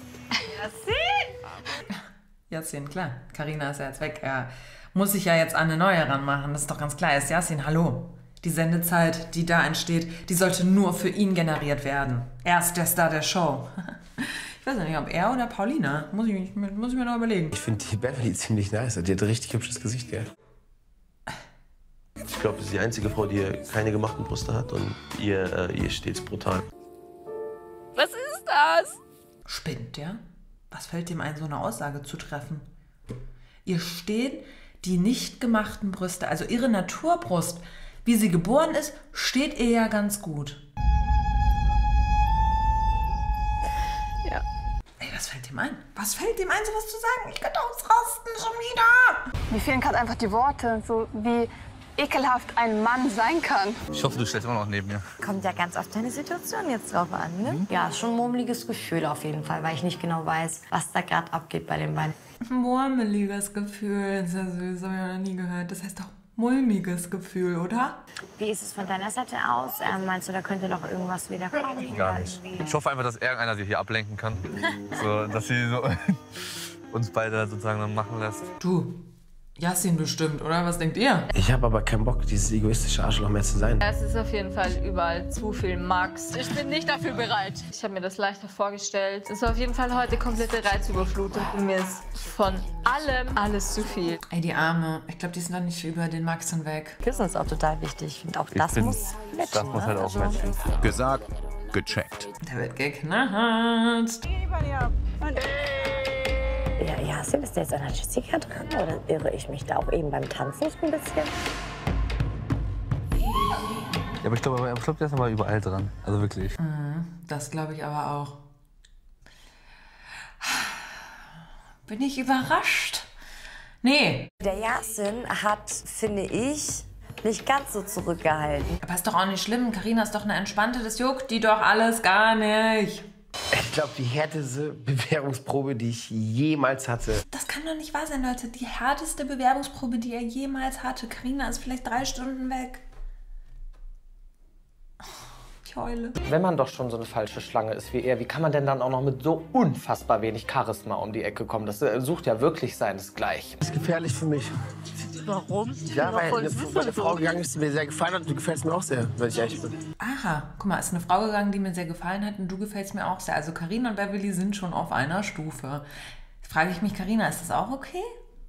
Yasin, klar. Carina ist ja jetzt weg. Er muss sich ja jetzt an eine neue ranmachen. Das ist doch ganz klar. Ist Yasin, hallo. Die Sendezeit, die da entsteht, die sollte nur für ihn generiert werden. Er ist der Star der Show. Ich weiß nicht, ob er oder Paulina. Muss ich mir noch überlegen. Ich finde die Beverly ziemlich nice. Die hat ein richtig hübsches Gesicht, gell? Ich glaube, sie ist die einzige Frau, die keine gemachten Brüste hat und ihr steht's brutal. Was ist das? Spinnt der? Was fällt dem ein, so eine Aussage zu treffen? Ihr stehen die nicht gemachten Brüste, also ihre Naturbrust, wie sie geboren ist, steht ihr ja ganz gut. Ja. Ey, was fällt dem ein? Was fällt dem ein, sowas zu sagen? Ich könnte ausrasten schon wieder. Mir fehlen gerade einfach die Worte, so wie ekelhaft ein Mann sein kann. Ich hoffe, du stellst immer noch neben mir. Kommt ja ganz auf deine Situation jetzt drauf an, ne? Ja, ist schon ein murmeliges Gefühl auf jeden Fall, weil ich nicht genau weiß, was da gerade abgeht bei den beiden. Murmeliges Gefühl, das ist ja süß, habe ich noch nie gehört. Das heißt doch mulmiges Gefühl, oder? Wie ist es von deiner Seite aus? Meinst du, da könnte noch irgendwas wieder kommen? Gar nicht. Ich hoffe einfach, dass irgendeiner sie hier ablenken kann. So, dass sie so uns beide sozusagen dann machen lässt. Du, Yasin bestimmt, oder? Was denkt ihr? Ich habe aber keinen Bock, dieses egoistische Arschloch mehr zu sein. Es ist auf jeden Fall überall zu viel Max. Ich bin nicht dafür bereit. Ich habe mir das leichter vorgestellt. Es ist auf jeden Fall heute komplette Reizüberflutung. Und mir ist von allem alles zu viel. Ey, die Arme. Ich glaube, die sind noch nicht über den Max hinweg. Küssen ist auch total wichtig. Ich finde, auch das muss matchen. Das muss halt auch matchen. Gesagt, gecheckt. Der wird geknarzt. Ja, Yasin, ist der jetzt an der Jessica dran? Oder irre ich mich da auch eben beim Tanzen so ein bisschen? Ja, aber ich glaube, der ist aber überall dran. Also wirklich. Das glaube ich aber auch. Bin ich überrascht? Nee. Der Yasin hat, finde ich, nicht ganz so zurückgehalten. Aber ist doch auch nicht schlimm. Carina ist doch eine Entspannte. Das juckt die doch alles gar nicht. Ich glaube, die härteste Bewerbungsprobe, die ich jemals hatte. Das kann doch nicht wahr sein, Leute. Die härteste Bewerbungsprobe, die er jemals hatte. Carina ist vielleicht 3 Stunden weg. Ich heule. Wenn man doch schon so eine falsche Schlange ist wie er, wie kann man denn dann auch noch mit so unfassbar wenig Charisma um die Ecke kommen? Das sucht ja wirklich seinesgleichen. Das ist gefährlich für mich. Warum? Ja, weil eine Frau gegangen ist, die mir sehr gefallen hat und du gefällst mir auch sehr, wenn ich ehrlich bin. Aha, guck mal, ist eine Frau gegangen, die mir sehr gefallen hat und du gefällst mir auch sehr. Also Carina und Beverly sind schon auf einer Stufe. Jetzt frage ich mich, Carina, ist das auch okay?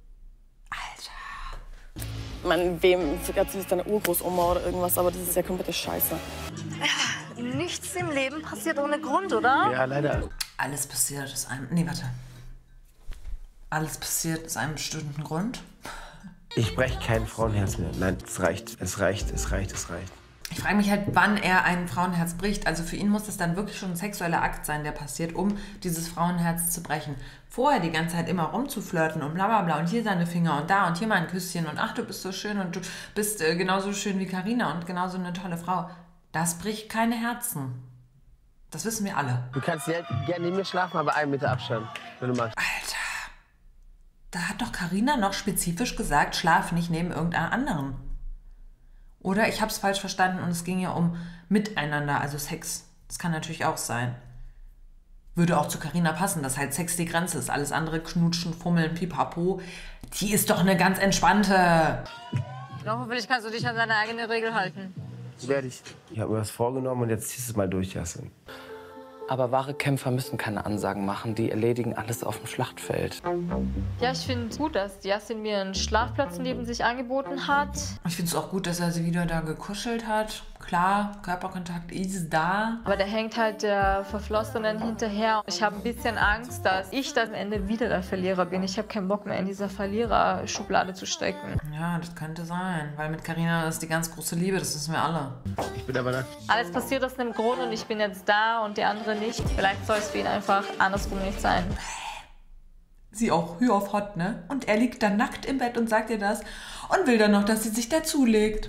Alter. Man, wem erzählst deine Urgroßoma oder irgendwas, aber das ist ja komplette Scheiße. Nichts im Leben passiert ohne Grund, oder? Ja, leider. Alles passiert aus einem... Nee, warte. Alles passiert aus einem bestimmten Grund. Ich breche kein Frauenherz mehr. Nein, es reicht. Es reicht. Ich frage mich halt, wann er ein Frauenherz bricht. Also für ihn muss das dann wirklich schon ein sexueller Akt sein, der passiert, um dieses Frauenherz zu brechen. Vorher die ganze Zeit immer rumzuflirten und bla bla bla und hier seine Finger und da und hier mal ein Küsschen und ach, du bist so schön und du bist genauso schön wie Carina und genauso eine tolle Frau. Das bricht keine Herzen. Das wissen wir alle. Du kannst ja gerne neben mir schlafen, aber 1 Meter Abstand, wenn du magst. Alter, da hat doch Carina noch spezifisch gesagt, schlaf nicht neben irgendeiner anderen. Oder ich habe es falsch verstanden und es ging ja um Miteinander, also Sex. Das kann natürlich auch sein. Würde auch zu Carina passen, dass halt Sex die Grenze ist. Alles andere, knutschen, fummeln, pipapo, die ist doch eine ganz entspannte. Hoffentlich kannst du dich an deine eigene Regel halten. Werde ich. Ich habe mir was vorgenommen und jetzt ziehst du es mal durch, Yasin. Aber wahre Kämpfer müssen keine Ansagen machen, die erledigen alles auf dem Schlachtfeld. Ja, ich finde gut, dass Yasin mir einen Schlafplatz neben sich angeboten hat. Ich finde es auch gut, dass er sie wieder da gekuschelt hat. Klar, Körperkontakt ist da. Aber der hängt halt der Verflossenen hinterher. Ich habe ein bisschen Angst, dass ich dann am Ende wieder der Verlierer bin. Ich habe keinen Bock mehr in dieser Verliererschublade zu stecken. Ja, das könnte sein. Weil mit Carina ist die ganz große Liebe, das wissen wir alle. Ich bin aber da. Alles passiert aus einem Grund und ich bin jetzt da und der andere nicht. Vielleicht soll es für ihn einfach andersrum nicht sein. Sie auch hü auf hot, ne? Und er liegt dann nackt im Bett und sagt ihr das und will dann noch, dass sie sich dazulegt.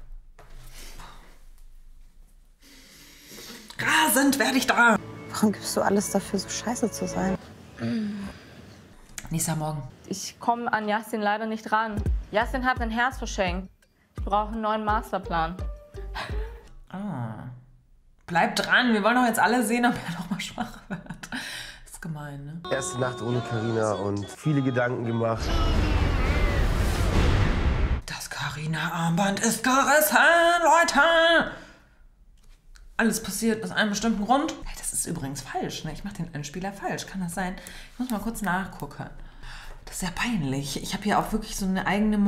Rasend werde ich da. Warum gibst du alles dafür, so scheiße zu sein? Nächster Morgen. Ich komme an Yasin leider nicht ran. Yasin hat ein Herz verschenkt. Ich brauche einen neuen Masterplan. Ah. Bleib dran, wir wollen doch jetzt alle sehen, ob er noch mal schwach wird. Das ist gemein, ne? Erste Nacht ohne Carina und viele Gedanken gemacht. Das Carina-Armband ist gerissen, Leute! Alles passiert aus einem bestimmten Grund. Hey, das ist übrigens falsch, ne? Ich mache den Einspieler falsch. Kann das sein? Ich muss mal kurz nachgucken. Das ist ja peinlich. Ich habe hier auch wirklich so eine eigene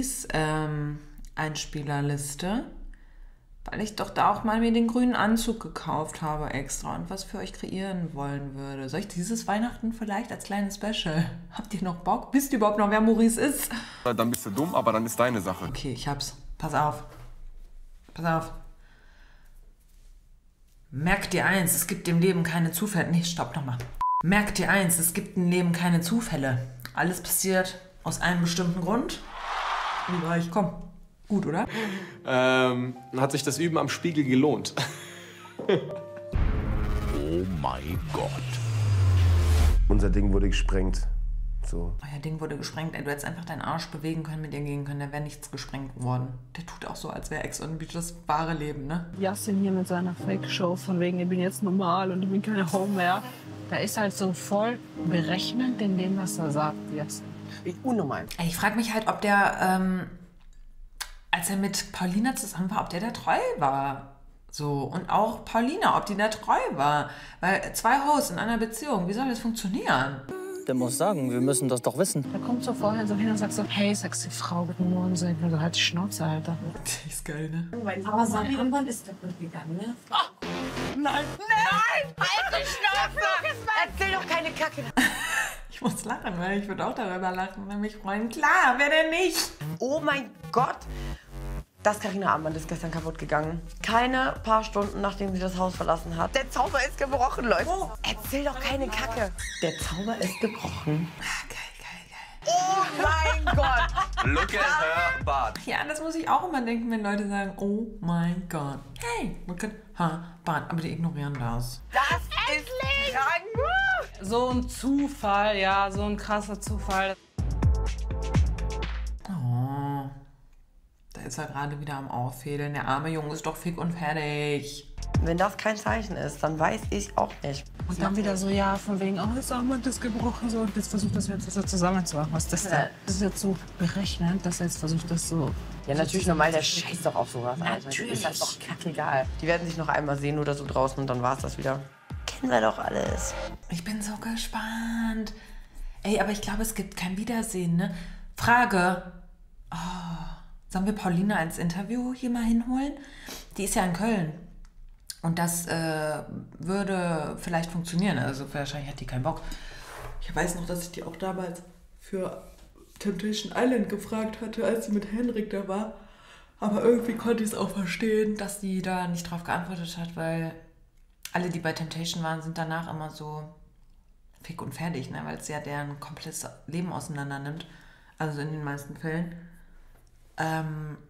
Maurice-Einspielerliste. Weil ich doch da auch mal mir den grünen Anzug gekauft habe extra und was für euch kreieren wollen würde. Soll ich dieses Weihnachten vielleicht als kleines Special? Habt ihr noch Bock? Wisst ihr überhaupt noch, wer Maurice ist? Dann bist du dumm, aber dann ist deine Sache. Okay, ich hab's. Pass auf. Pass auf. Merk dir eins, es gibt im Leben keine Zufälle. Nee, stopp nochmal. Merk dir eins, es gibt im Leben keine Zufälle. Alles passiert aus einem bestimmten Grund. Wie war ich? Komm. Gut, oder? Hat sich das Üben am Spiegel gelohnt? Oh mein Gott. Unser Ding wurde gesprengt. So. Euer Ding wurde gesprengt. Ey, du hättest einfach deinen Arsch bewegen können, mit dir gehen können. Da wäre nichts gesprengt worden. Der tut auch so, als wäre Ex on the Beach das wahre Leben, ne? Yasin hier mit seiner Fake-Show von wegen, ich bin jetzt normal und ich bin keine Home mehr. Der ist halt so voll berechnend in dem, was er sagt, Yasin. Unnormal. Ey, ich frage mich halt, ob der, als er mit Paulina zusammen war, ob der da treu war. So, und auch Paulina, ob die da treu war. Weil 2 Hosts in einer Beziehung, wie soll das funktionieren? Der muss sagen, wir müssen das doch wissen. Da kommt so vorher so hin und sagt so, hey, sexy Frau, guten Morgen, sein. Also halt die Schnauze, Alter. Die ist geil, ne? Aber sein Armband ist kaputt gegangen, ne? Oh, nein! Nein! Halt die Schnauze! Erzähl doch keine Kacke. Ich muss lachen, weil ich würde auch darüber lachen und mich freuen. Klar, wer denn nicht? Oh mein Gott! Das Carina-Armband ist gestern kaputt gegangen. Keine paar Stunden, nachdem sie das Haus verlassen hat. Der Zauber ist gebrochen, Leute. Oh, erzähl doch keine Kacke. Der Zauber ist gebrochen. Oh mein Gott! Look at her Bart. Ja, das muss ich auch immer denken, wenn Leute sagen, oh mein Gott. Hey, look at her Bart. Aber die ignorieren das. Das ist krank! So ein Zufall, ja, so ein krasser Zufall. Oh, da ist er gerade wieder am Auffädeln. Der arme Junge ist doch fick und fertig. Wenn das kein Zeichen ist, dann weiß ich auch nicht. Und dann wieder so, ja, von wegen, oh, das Armband ist gebrochen, so, und jetzt versucht das jetzt so zusammenzumachen. Was ist das denn? Das ist jetzt so berechnend, dass er jetzt versucht, das so... Ja, natürlich normal, der scheißt doch auf sowas. Natürlich. Ist das doch kackegal. Die werden sich noch einmal sehen oder so draußen und dann war's das wieder. Kennen wir doch alles. Ich bin so gespannt. Ey, aber ich glaube, es gibt kein Wiedersehen, ne? Frage. Oh, sollen wir Paulina als Interview hier mal hinholen? Die ist ja in Köln. Und das würde vielleicht funktionieren. Also wahrscheinlich hat die keinen Bock. Ich weiß noch, dass ich die auch damals für Temptation Island gefragt hatte, als sie mit Henrik da war. Aber irgendwie konnte ich es auch verstehen, dass die da nicht drauf geantwortet hat, weil alle, die bei Temptation waren, sind danach immer so fick und fertig, ne? Weil es ja deren komplettes Leben auseinander nimmt. Also in den meisten Fällen. Aber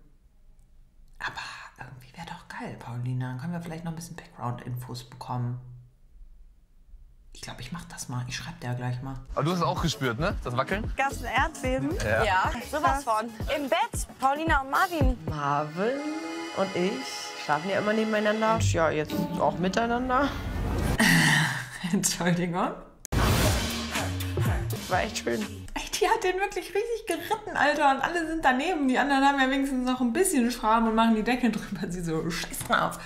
irgendwie wäre doch geil, Paulina. Dann können wir vielleicht noch ein bisschen Background-Infos bekommen. Ich glaube, ich mach das mal. Ich schreibe dir gleich mal. Aber du hast es auch gespürt, ne? Das Wackeln? Gab es ein Erdbeben? Ja. Sowas von. Im Bett, Paulina und Marvin. Marvin und ich schlafen ja immer nebeneinander. Und ja, jetzt auch miteinander. Entschuldigung. War echt schön. Die hat den wirklich richtig geritten, Alter. Und alle sind daneben. Die anderen haben ja wenigstens noch ein bisschen Schram und machen die Decke drüber. Sie so, scheiß drauf.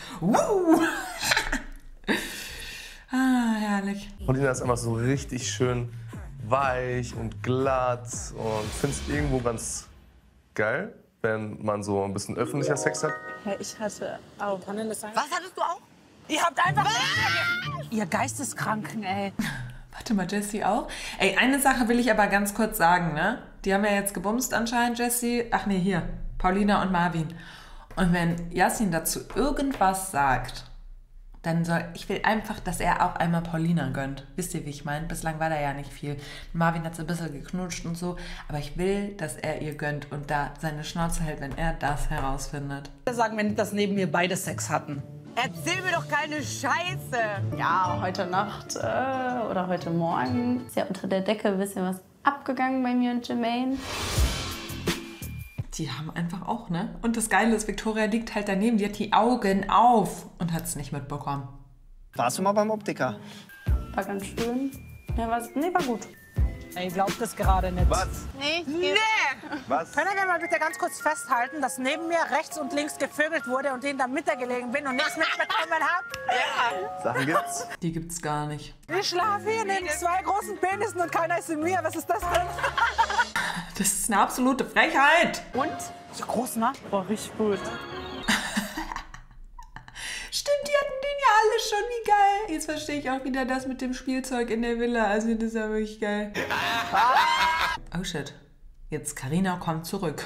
Herrlich. Paulina ist einfach so richtig schön weich und glatt und finde es irgendwo ganz geil, wenn man so ein bisschen öffentlicher Sex hat. Ja, ich hatte auch. Was hattest du auch? Ihr habt einfach... Ihr Geisteskranken, ey. Warte mal, Jessie auch? Ey, eine Sache will ich aber ganz kurz sagen, ne? Die haben ja jetzt gebumst anscheinend, Jessie. Ach nee, hier. Paulina und Marvin. Und wenn Yassin dazu irgendwas sagt, dann ich will einfach, dass er auch einmal Paulina gönnt. Wisst ihr, wie ich meine? Bislang war da ja nicht viel. Marvin hat so ein bisschen geknutscht und so. Aber ich will, dass er ihr gönnt und da seine Schnauze hält, wenn er das herausfindet. Sagen, wenn das neben mir beide Sex hatten. Erzähl mir doch keine Scheiße. Ja, heute Nacht oder heute Morgen ist ja unter der Decke ein bisschen was abgegangen bei mir und Jermaine. Die haben einfach auch, ne? Und das Geile ist, Victoria liegt halt daneben, die hat die Augen auf und hat es nicht mitbekommen. Warst du mal beim Optiker? War ganz schön. Ja, war gut. Ey, glaubt das gerade nicht. Was? Nee. Was? Können wir mal bitte ganz kurz festhalten, dass neben mir rechts und links gevögelt wurde und in der Mitte gelegen bin und nichts mitbekommen habe? Ja. Sachen gibt's? Die gibt's gar nicht. Ich schlafe hier neben zwei großen Penissen und keiner ist in mir. Was ist das denn? Das ist eine absolute Frechheit. Und? So groß, ne? Boah, richtig gut. Stimmt, die hatten den ja alle schon, wie geil. Jetzt verstehe ich auch wieder das mit dem Spielzeug in der Villa. Also das ist ja wirklich geil. Oh shit. Jetzt Carina kommt zurück.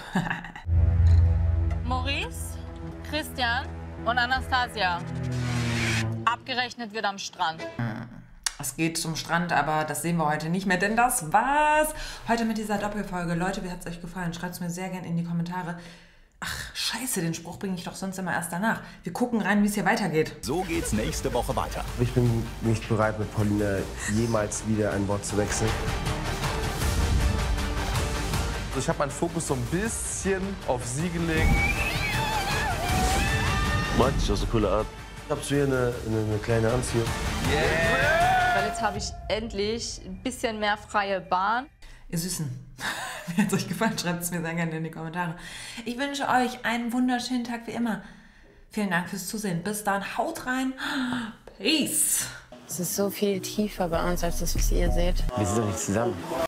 Maurice, Christian und Anastasia. Abgerechnet wird am Strand. Es geht zum Strand, aber das sehen wir heute nicht mehr, denn das war's heute mit dieser Doppelfolge. Leute, wie hat's euch gefallen? Schreibt's mir sehr gerne in die Kommentare. Ach, scheiße, den Spruch bringe ich doch sonst immer erst danach. Wir gucken rein, wie es hier weitergeht. So geht's nächste Woche weiter. Ich bin nicht bereit, mit Paulina jemals wieder ein Wort zu wechseln. Also ich habe meinen Fokus so ein bisschen auf sie gelegt. Mag dich auf so coole Art. Ich habe zu ihr eine kleine Anziehung. Weil jetzt habe ich endlich ein bisschen mehr freie Bahn. Ihr Süßen, wie hat es euch gefallen? Schreibt es mir sehr gerne in die Kommentare. Ich wünsche euch einen wunderschönen Tag wie immer. Vielen Dank fürs Zusehen. Bis dann, haut rein. Peace. Es ist so viel tiefer bei uns, als das, was ihr seht. Wir sind doch nicht zusammen.